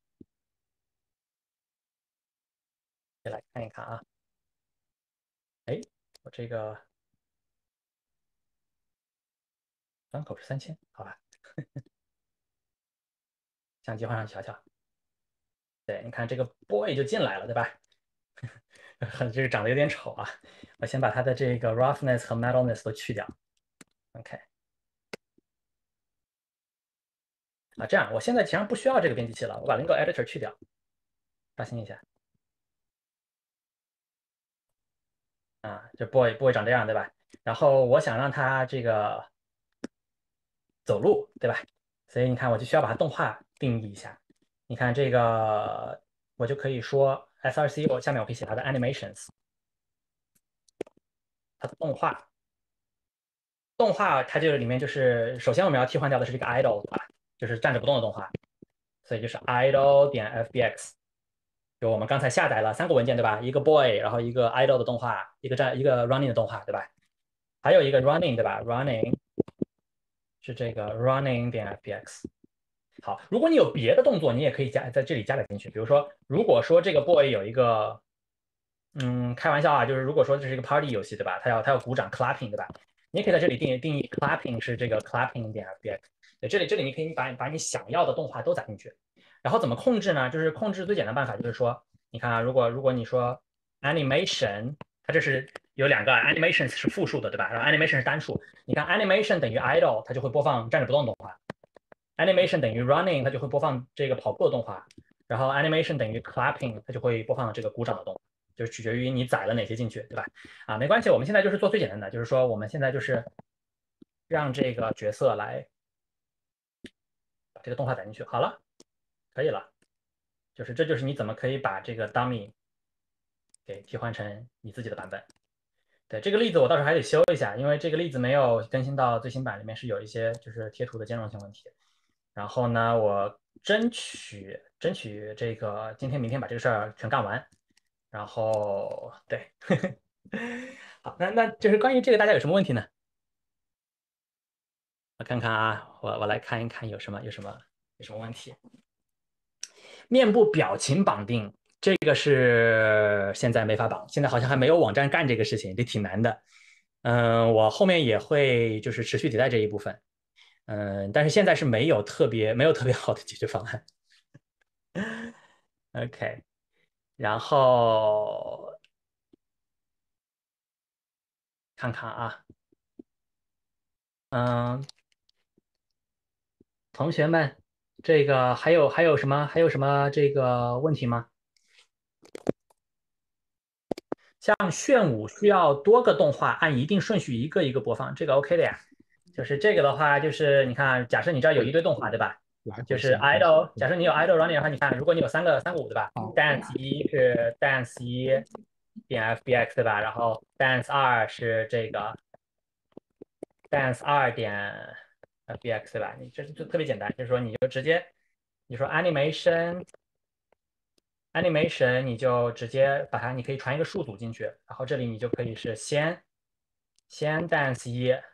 再来看一看啊。哎，我这个端口是3000，好吧，相机换上去瞧瞧。对，你看这个 boy 就进来了，对吧？这个长得有点丑啊。我先把它的这个 roughness 和 metalness 都去掉。OK，啊，这样我现在实际上不需要这个编辑器了，我把 Lingo Editor 去掉，刷新一下。啊，这 boy 长这样，对吧？然后我想让它这个走路，对吧？所以你看，我就需要把它动画定义一下。你看这个，我就可以说 src，我下面我可以写它的 animations，它的动画。动画它这个里面就是首先我们要替换掉的是这个 idle，对吧？就是站着不动的动画，所以就是 idle 点 fbx，就我们刚才下载了3个文件，对吧？一个 boy，然后一个 idle 的动画，一个 running 的动画，对吧？还有一个 running，对吧？running 是这个 running 点 fbx。好，如果你有别的动作，你也可以在这里加载进去。比如说，如果说这个 boy 有一个，开玩笑啊，就是如果说这是一个 party 游戏，对吧？它要鼓掌 clapping，对吧？你也可以在这里定义 clapping 是这个 clapping 点 fbx。对，这里你可以把你想要的动画都载进去。然后怎么控制呢？就是控制最简单的办法就是说，你看啊，如果你说 animation，它这是有2个 animations 是复数的，对吧？然后 animation 是单数。你看 animation 等于 idle，它就会播放站着不动的动画。animation 等于 running，它就会播放这个跑步的动画，然后 animation 等于 clapping，它就会播放这个鼓掌的动画，就是取决于你载了哪些进去，对吧？啊，没关系，我们现在就是做最简单的，就是说我们现在就是让这个角色来把这个动画载进去，好了，可以了，这就是你怎么可以把这个 dummy 给替换成你自己的版本。 对，这个例子我到时候还得修一下，因为这个例子没有更新到最新版，里面是有一些就是贴图的兼容性问题。然后呢，我争取这个今天明天把这个事儿全干完。然后对，好，那就是关于这个大家有什么问题呢？我看看啊，我来看一看有什么问题。面部表情绑定，这个是现在没法绑，现在好像还没有网站干这个事情，这挺难的。我后面也会就是持续迭代这一部分。但是现在是没有特别好的解决方案。OK，然后看看啊，嗯，同学们，这个还有什么这个问题吗？像炫舞需要多个动画按一定顺序一个一个播放，这个 OK 的呀。就是这个的话，就是你看，假设你这儿有一堆动画，对吧？就是来回形成。 idle，假设你有 idle running 的话，你看，如果你有三个舞，对吧好， ？dance 一是 dance 一点 FBX，对吧？然后 dance 二是这个 dance 二点 FBX，对吧？你这就特别简单，就是说你就直接你说 animation，你就直接把它，你可以传一个数组进去，然后这里你就可以是先 dance 一，然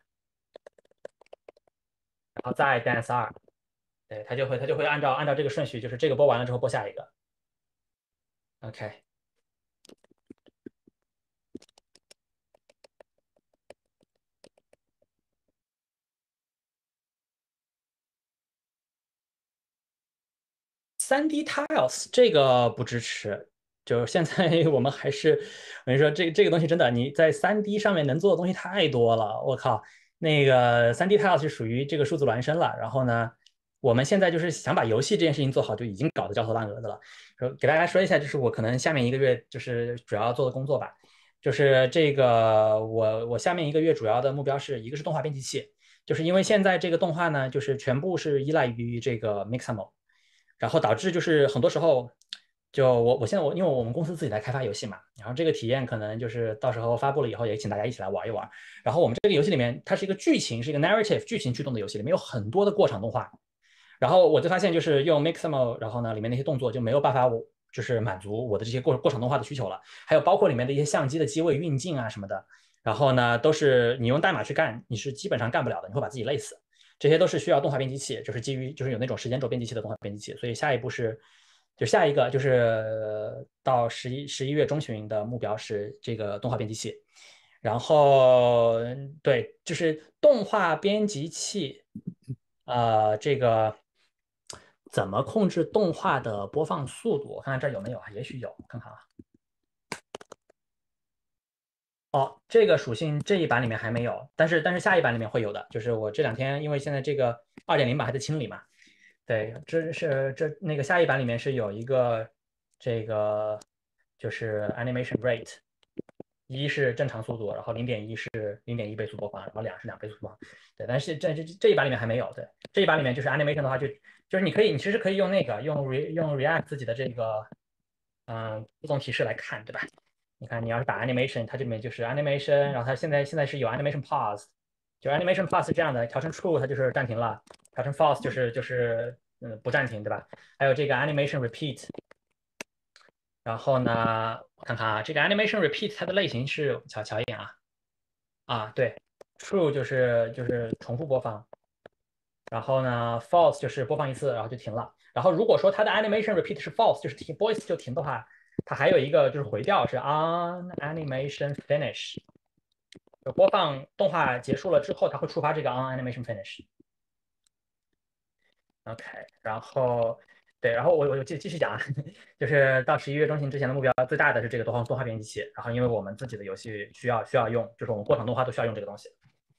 后再 dance 二，对，它就会按照这个顺序，就是这个播完了之后播下一个。OK，3D tiles 这个不支持，就是现在我们还是我跟你说，这个东西真的你在3D 上面能做的东西太多了，我靠，那个3D tiles 是属于这个数字孪生了。然后呢，我们现在就是想把游戏这件事情做好，就已经搞得焦头烂额的了。给大家说一下，就是我可能下面一个月就是主要做的工作吧，就是这个我下面一个月主要的目标是一个是动画编辑器，就是因为现在这个动画呢，就是全部是依赖于这个 Mixamo。然后导致就是很多时候，就我现在因为我们公司自己在开发游戏嘛，然后这个体验可能就是到时候发布了以后，也请大家一起来玩一玩。然后我们这个游戏里面，它是一个剧情，是一个 narrative 剧情驱动的游戏，里面有很多的过场动画。然后我就发现，就是用 Mixamo，然后呢，里面那些动作就没有办法就是满足我的这些过场动画的需求了，还有包括里面的一些相机的机位运镜啊什么的，然后呢，都是你用代码去干，你是基本上干不了的，你会把自己累死。这些都是需要动画编辑器，就是基于就是有那种时间轴编辑器的动画编辑器。所以下一步是，就下一个就是到十一月中旬的目标是这个动画编辑器。然后对，就是动画编辑器，这个怎么控制动画的播放速度？我看看这儿有没有啊？也许有，看看啊。哦，这个属性这一版里面还没有，但是下一版里面会有的。就是我这两天，因为现在这个2.0版还在清理嘛，对，那个下一版里面是有一个这个就是 animation rate，一是正常速度，然后0.1是0.1倍速播放，然后2是2倍速播放。对，但是这一版里面还没有。对，这一版里面就是 animation 的话就是你其实可以用那个用 React 自己的这个自动提示来看，对吧？你看你要是打 animation，它这里面就是 animation，然后它现在是有 animation pause，就 animation pause 是这样的，调成 true 它就是暂停了，调成 false 就是不暂停，对吧？还有这个 animation repeat，然后呢，我看看啊，这个 animation repeat 它的类型是瞧一眼对，true 就是重复播放，然后呢，false 就是播放一次然后就停了。然后如果说它的 animation repeat 是 false，就是停 voice 就停的话，它还有一个就是回调是 on animation finish，就播放动画结束了之后，它会触发这个 on animation finish。OK，然后对，然后我继续讲啊，就是到11月中旬之前的目标，最大的是这个动画编辑器。然后因为我们自己的游戏需要用，就是我们过场动画都需要用这个东西。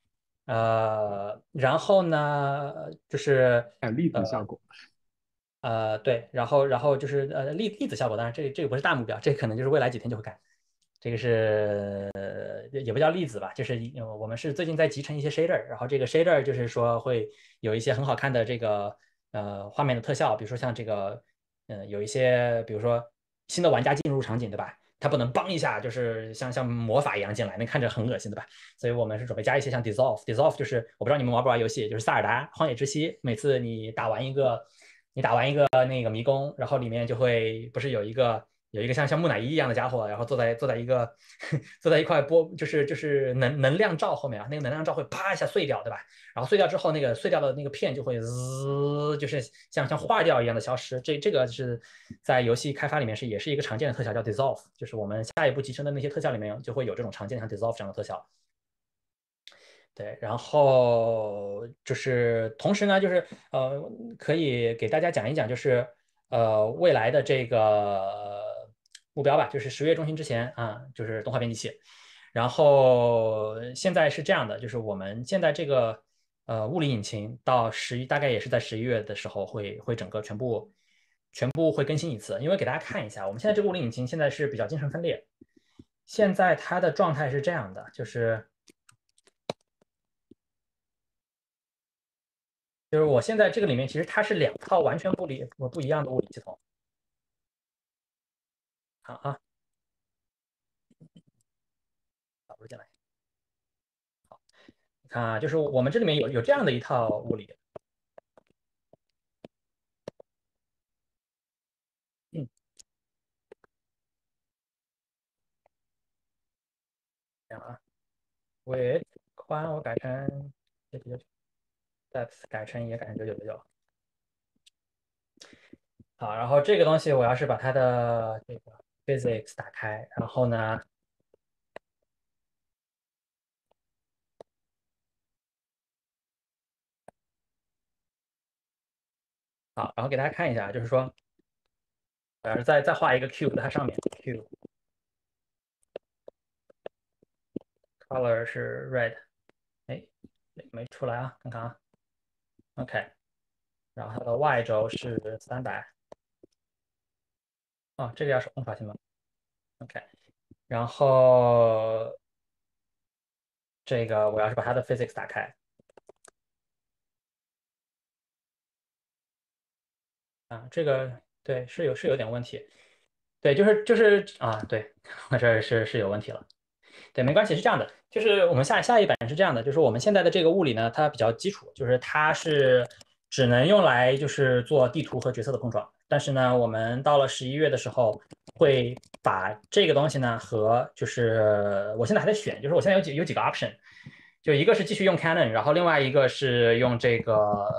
然后呢，就是还有粒子效果。 对，然后就是粒子效果，当然这个不是大目标，这可能就是未来几天就会干。这个是也不叫粒子吧，就是我们是最近在集成一些 shader，然后这个 shader 就是说会有一些很好看的这个画面的特效，比如说像这个有一些比如说新的玩家进入场景，对吧？ 它不能邦一下，就是像魔法一样进来，那看着很恶心，对吧？所以我们是准备加一些像 dissolve 就是我不知道你们玩不玩游戏，就是塞尔达荒野之息，每次你打完一个那个迷宫，然后里面就会不是有一个像木乃伊一样的家伙，然后坐在一个坐在一块就是能量罩后面啊，那个能量罩会啪一下碎掉，对吧？然后碎掉之后，那个碎掉的那个片就会滋，就是像化掉一样的消失。这个是在游戏开发里面也是一个常见的特效，叫 dissolve，就是我们下一步集成的那些特效里面就会有这种常见的像 dissolve 这样的特效。对，然后就是同时呢，就是可以给大家讲一讲，就是未来的这个目标吧，就是10月中旬之前啊，就是动画编辑器。然后现在是这样的，就是我们现在这个物理引擎到大概也是在11月的时候会整个全部会更新一次，因为给大家看一下，我们现在这个物理引擎现在是比较精神分裂，现在它的状态是这样的，就是我现在这个里面其实它是2套完全不一样的物理系统。好啊，导入进来。你看啊，就是我们这里面有这样的一套物理，嗯，这样啊，width 宽我改成999，depth 改成也改成9999。好，然后这个东西我要是把它的这个 physics 打开，然后呢，好，然后给大家看一下，就是说，我要是再画一个 cube 在它上面，cube color 是 red，哎，没出来啊，看看啊，OK，然后它的 y 轴是300，哦，这个要手动刷新吗？OK，然后这个我要是把它的 physics 打开啊，这个对是有点问题，对，就是啊，对，我这是有问题了。对，没关系，是这样的，就是我们下一版是这样的，就是我们现在的这个物理呢，它比较基础，就是它是只能用来就是做地图和角色的碰撞，但是呢，我们到了11月的时候，会把这个东西呢和就是我现在还在选，就是我现在有几个 option，就一个是继续用 Canon，然后另外一个是用这个。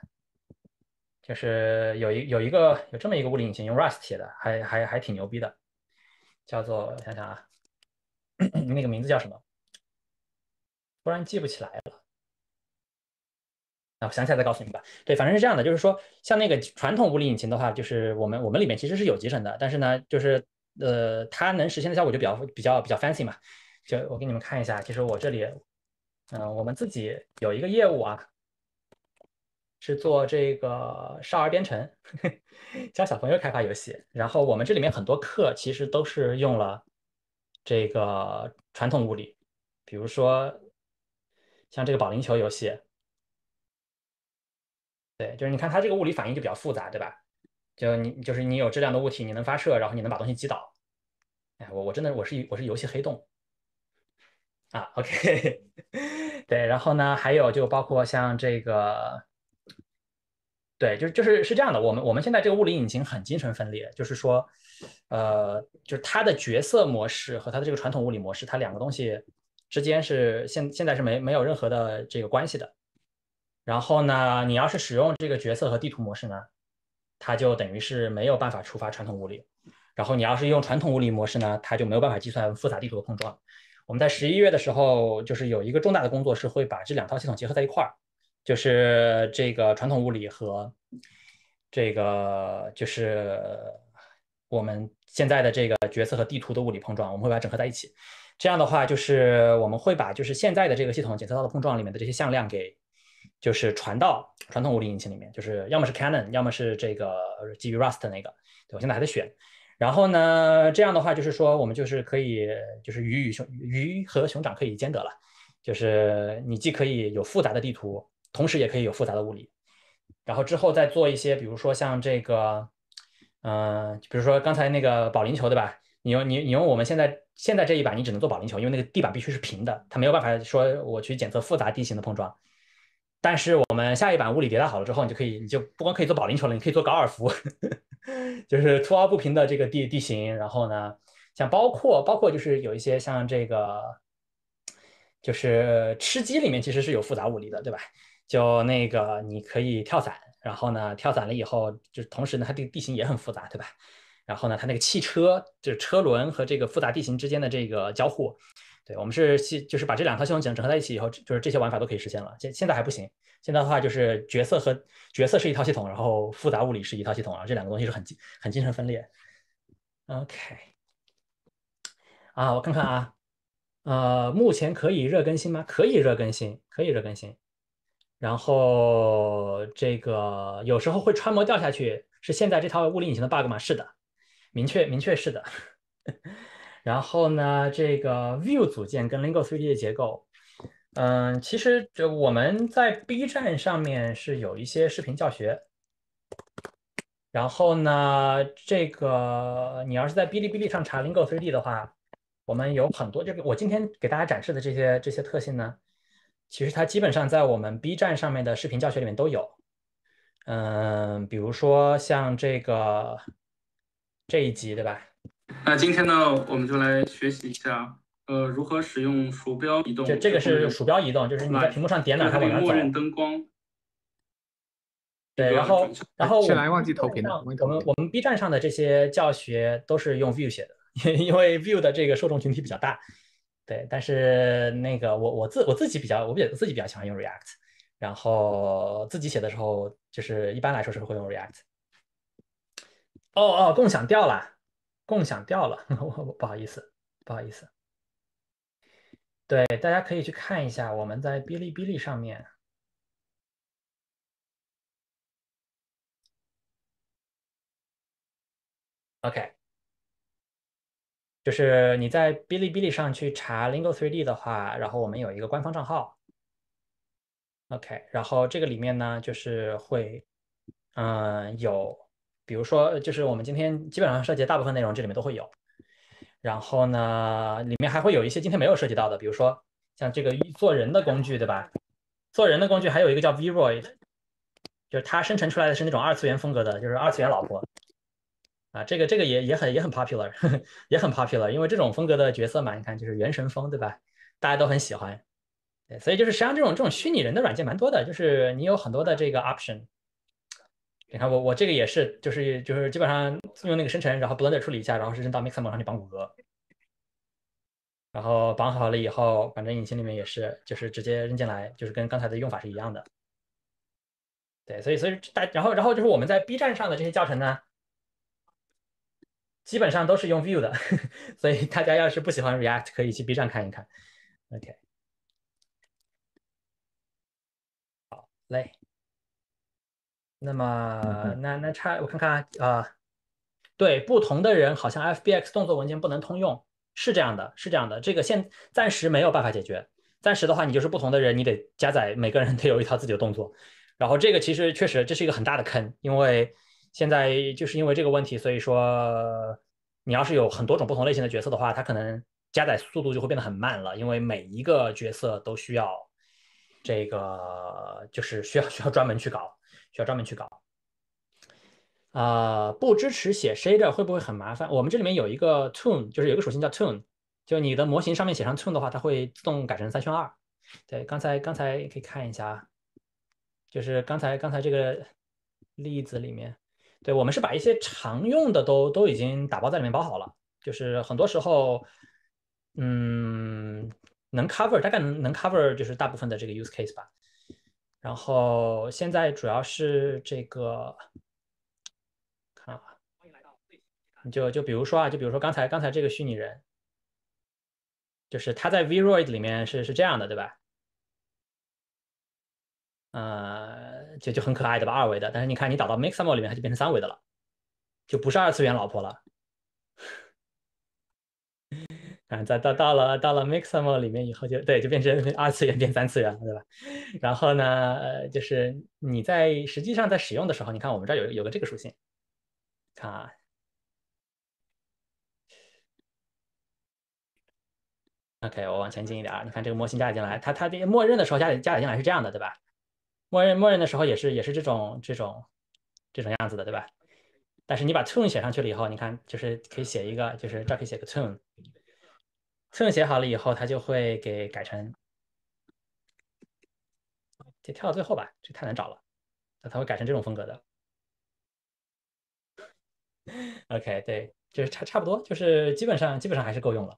就是有这么一个物理引擎用 Rust 写的，还挺牛逼的，叫做想想啊，那个名字叫什么？突然记不起来了。啊，我想起来再告诉你们吧。对，反正是这样的，就是说，像那个传统物理引擎的话，就是我们里面其实是有集成的，但是呢，就是它能实现的效果就比较 fancy 嘛。就我给你们看一下，其实我这里，我们自己有一个业务啊，是做这个少儿编程，教小朋友开发游戏。然后我们这里面很多课其实都是用了这个传统物理，比如说像这个保龄球游戏，对，就是你看它这个物理反应就比较复杂，对吧？就是你有质量的物体，你能发射，然后你能把东西击倒。哎，我真的我是游戏黑洞啊。OK，对，然后呢，还有就包括像这个。对，是这样的，我们现在这个物理引擎很精神分裂，就是说，就是它的角色模式和它的这个传统物理模式，它两个东西之间是现在是没有任何的这个关系的。然后呢，你要是使用这个角色和地图模式呢，它就等于是没有办法触发传统物理。然后你要是用传统物理模式呢，它就没有办法计算复杂地图的碰撞。我们在11月的时候，就是有一个重大的工作是会把这2套系统结合在一块儿，就是这个传统物理和这个就是我们现在的这个角色和地图的物理碰撞，我们会把它整合在一起。这样的话，就是我们会把就是现在的这个系统检测到的碰撞里面的这些向量给就是传到传统物理引擎里面，就是要么是 Canon，要么是这个基于 Rust 那个，对我现在还在选。然后呢，这样的话就是说，我们就是可以就是鱼和熊掌可以兼得了，就是你既可以有复杂的地图，同时也可以有复杂的物理。然后之后再做一些，比如说像这个，比如说刚才那个保龄球，对吧？ 你用我们现在这一版，你只能做保龄球，因为那个地板必须是平的，它没有办法说我去检测复杂地形的碰撞。但是我们下一版物理迭代好了之后，你就不光可以做保龄球了，你可以做高尔夫，就是凸凹不平的这个地形。然后呢，像包括就是有一些像这个，就是吃鸡里面其实是有复杂物理的，对吧？就那个你可以跳伞，然后呢跳伞了以后，就同时呢它这个地形也很复杂，对吧？然后呢它那个汽车就是车轮和这个复杂地形之间的这个交互。对，我们就是把这两套系统整合在一起以后，就是这些玩法都可以实现了。现在还不行，现在的话就是角色是一套系统，然后复杂物理是一套系统，然后这两个东西是很精神分裂。OK，啊，我看看啊，目前可以热更新吗？可以热更新，可以热更新。然后这个有时候会穿模掉下去，是现在这套物理引擎的 bug 吗？是的，明确是的。然后呢，这个 View 组件跟 Lingo 3D 的结构，其实就我们在 B 站上面是有一些视频教学。然后呢，这个你要是在哔哩哔哩上查 Lingo 3D 的话，我们有很多，就是我今天给大家展示的这些特性呢，其实它基本上在我们 B 站上面的视频教学里面都有。比如说像这一集，对吧？ 那今天呢，我们就来学习一下，如何使用鼠标移动。 这个是鼠标移动，就是你在屏幕上点哪儿，它往哪儿走。 默认灯光。 对，然后先来忘记投屏了， 我们 B 站上的这些教学都是用 Vue 写的，因为 Vue 的这个受众群体比较大。对，但是那个我自己比较喜欢用 React，然后自己写的时候就是一般来说是会用 React。共享掉了，不好意思，不好意思。对，大家可以去看一下我们在哔哩哔哩上面。OK，就是你在哔哩哔哩上去查 Lingo 3D 的话，然后我们有一个官方账号。OK，然后这个里面呢，就是会，有，比如说，就是我们今天基本上涉及的大部分内容，这里面都会有。然后呢，里面还会有一些今天没有涉及到的，比如说像这个做人的工具，对吧？做人的工具还有一个叫 Vroid，就是它生成出来的是那种二次元风格的，就是二次元老婆。啊，这个也很 popular，也很 popular，因为这种风格的角色嘛，你看就是元神风，对吧？大家都很喜欢。对，所以就是实际上这种虚拟人的软件蛮多的，就是你有很多的这个 option。你看我这个也是，就是基本上用那个生成，然后 Blender 处理一下，然后是扔到 Mixamo 上去绑骨骼，然后绑好了以后，反正引擎里面也是，就是直接扔进来，就是跟刚才的用法是一样的。对，所以然后就是我们在 B 站上的这些教程呢，基本上都是用 Vue 的，所以大家要是不喜欢 React，可以去 B 站看一看。OK，嘞。那么我看看对，不同的人好像 FBX 动作文件不能通用，是这样的，是这样的，这个暂时没有办法解决。暂时的话，你就是不同的人，你得加载，每个人得有一套自己的动作。然后这个其实确实这是一个很大的坑，因为现在就是因为这个问题，所以说你要是有很多种不同类型的角色的话，它可能加载速度就会变得很慢了，因为每一个角色都需要这个就是需要专门去搞，需要专门去搞。不支持写 shader 会不会很麻烦？我们这里面有一个 tune，就是有一个属性叫 tune，就你的模型上面写上 tune 的话，它会自动改成3选2。对，刚才可以看一下，就是刚才这个例子里面，对，我们是把一些常用的都已经打包在里面包好了，就是很多时候，能 cover 大概能 cover 就是大部分的这个 use case 吧。然后现在主要是这个。看啊，就比如说就比如说刚才这个虚拟人，就是他在 Vroid 里面是这样的，对吧？就很可爱的吧，2维的。但是你看你导到 Mixamo 里面，它就变成3维的了，就不是二次元老婆了。再到了 Mixamo 里面以后就变成二次元变3次元了，对吧？然后呢，就是你实际上在使用的时候，你看我们这儿有个这个属性，看啊， OK，我往前进一点，你看这个模型加载进来，它这默认的时候加载进来是这样的，对吧？默认的时候也是这种样子的，对吧？但是你把 tune 写上去了以后，你看就是可以写一个，就是这儿可以写个 tune 写好了以后，它就会给改成，就跳到最后吧，这太难找了，它会改成这种风格的。OK，对，就是差不多，就是基本上还是够用了。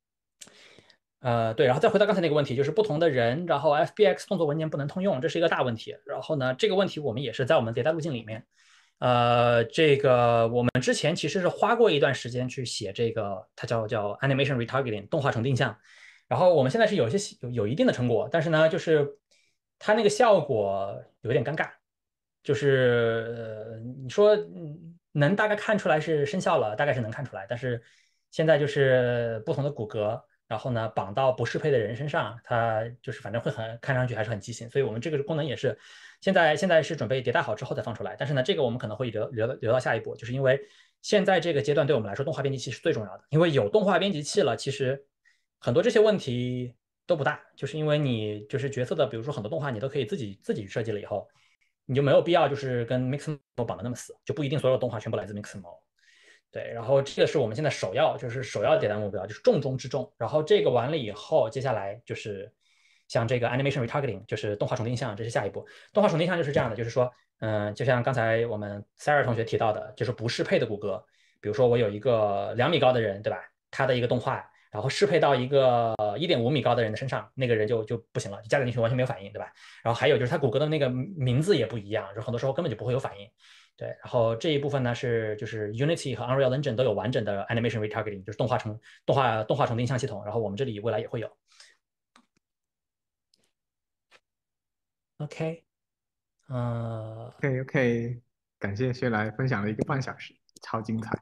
对，然后再回到刚才那个问题，就是不同的人，然后 FBX 动作文件不能通用，这是一个大问题。然后呢，这个问题我们也是在我们迭代路径里面，这个我们之前其实是花过一段时间去写这个，它叫 animation retargeting 动画重定向。然后我们现在是有一定的成果，但是呢，就是它那个效果有点尴尬，就是你说能大概看出来是生效了，大概是能看出来，但是现在就是不同的骨骼。然后呢，绑到不适配的人身上，它就是反正会看上去还是很畸形，所以我们这个功能也是现在是准备迭代好之后再放出来，但是呢，这个我们可能会留到下一步，就是因为现在这个阶段对我们来说，动画编辑器是最重要的，因为有动画编辑器了，其实很多这些问题都不大，就是因为你就是角色的，比如说很多动画你都可以自己设计了以后，你就没有必要就是跟 Mixamo 绑的那么死，就不一定所有动画全部来自 Mixamo。对，然后这个是我们现在首要迭代目标，就是重中之重。然后这个完了以后，接下来就是像这个 animation retargeting，就是动画重定向，这是下一步。动画重定向就是这样的，就是说，就像刚才我们 Sarah 同学提到的，就是不适配的骨骼，比如说我有一个2米高的人，对吧？他的一个动画，然后适配到一个1.5米高的人的身上，那个人就不行了，就加载进去完全没有反应，对吧？然后还有就是他骨骼的那个名字也不一样，就很多时候根本就不会有反应。对，然后这一部分呢就是 Unity 和 Unreal Engine 都有完整的 animation retargeting，就是动画重定向系统，然后我们这里未来也会有。OK， OK，感谢薛来分享了1个半小时，超精彩。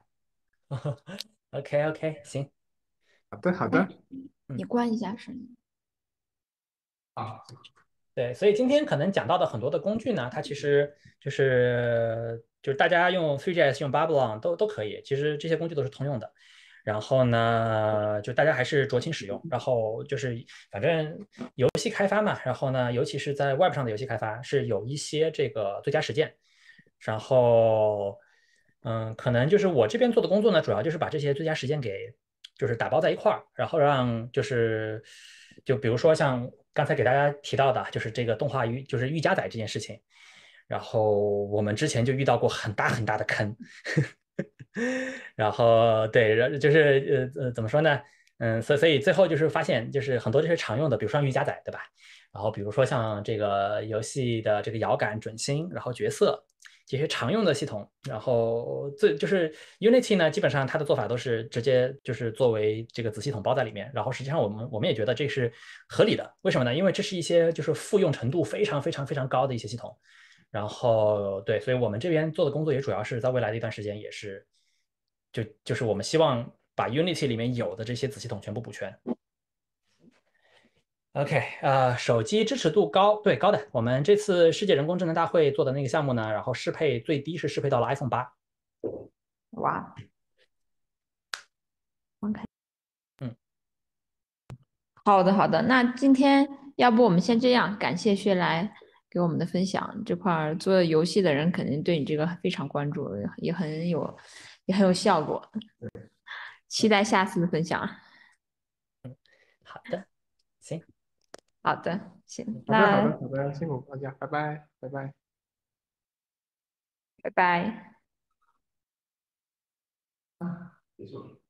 OK，行， 好的，好的。 你关一下声音。 啊， 对，所以今天可能讲到的很多的工具呢，它其实就是大家用 3GS 用 Babylon 都可以，其实这些工具都是通用的。然后呢，就大家还是酌情使用。然后就是反正游戏开发嘛，然后呢，尤其是在 Web 上的游戏开发是有一些这个最佳实践。然后可能就是我这边做的工作呢，主要就是把这些最佳实践给就是打包在一块儿，然后让就比如说像刚才给大家提到的，就是这个动画就是预加载这件事情，然后我们之前就遇到过很大很大的坑，然后对，就是怎么说呢？所以最后就是发现，就是很多这些常用的，比如说预加载，对吧？然后比如说像这个游戏的这个摇杆、准星，然后角色这些常用的系统，然后就是 Unity 呢，基本上它的做法都是直接就是作为这个子系统包在里面，然后实际上我们也觉得这是合理的，为什么呢？因为这是一些就是复用程度非常非常非常高的一些系统，然后对，所以我们这边做的工作也主要是在未来的一段时间也是，就是我们希望把 Unity 里面有的这些子系统全部补全。OK，手机支持度高，对，高的。我们这次世界人工智能大会做的那个项目呢，然后最低是适配到了 iPhone 8。 哇，OK，好的好的，那今天要不我们先这样，感谢薛来给我们的分享。这块做游戏的人肯定对你这个非常关注，也很有效果。期待下次的分享。 好的，行。 好的，行， 好的，好那的，好的，辛苦大家，拜拜，拜拜。 拜拜。 结束了。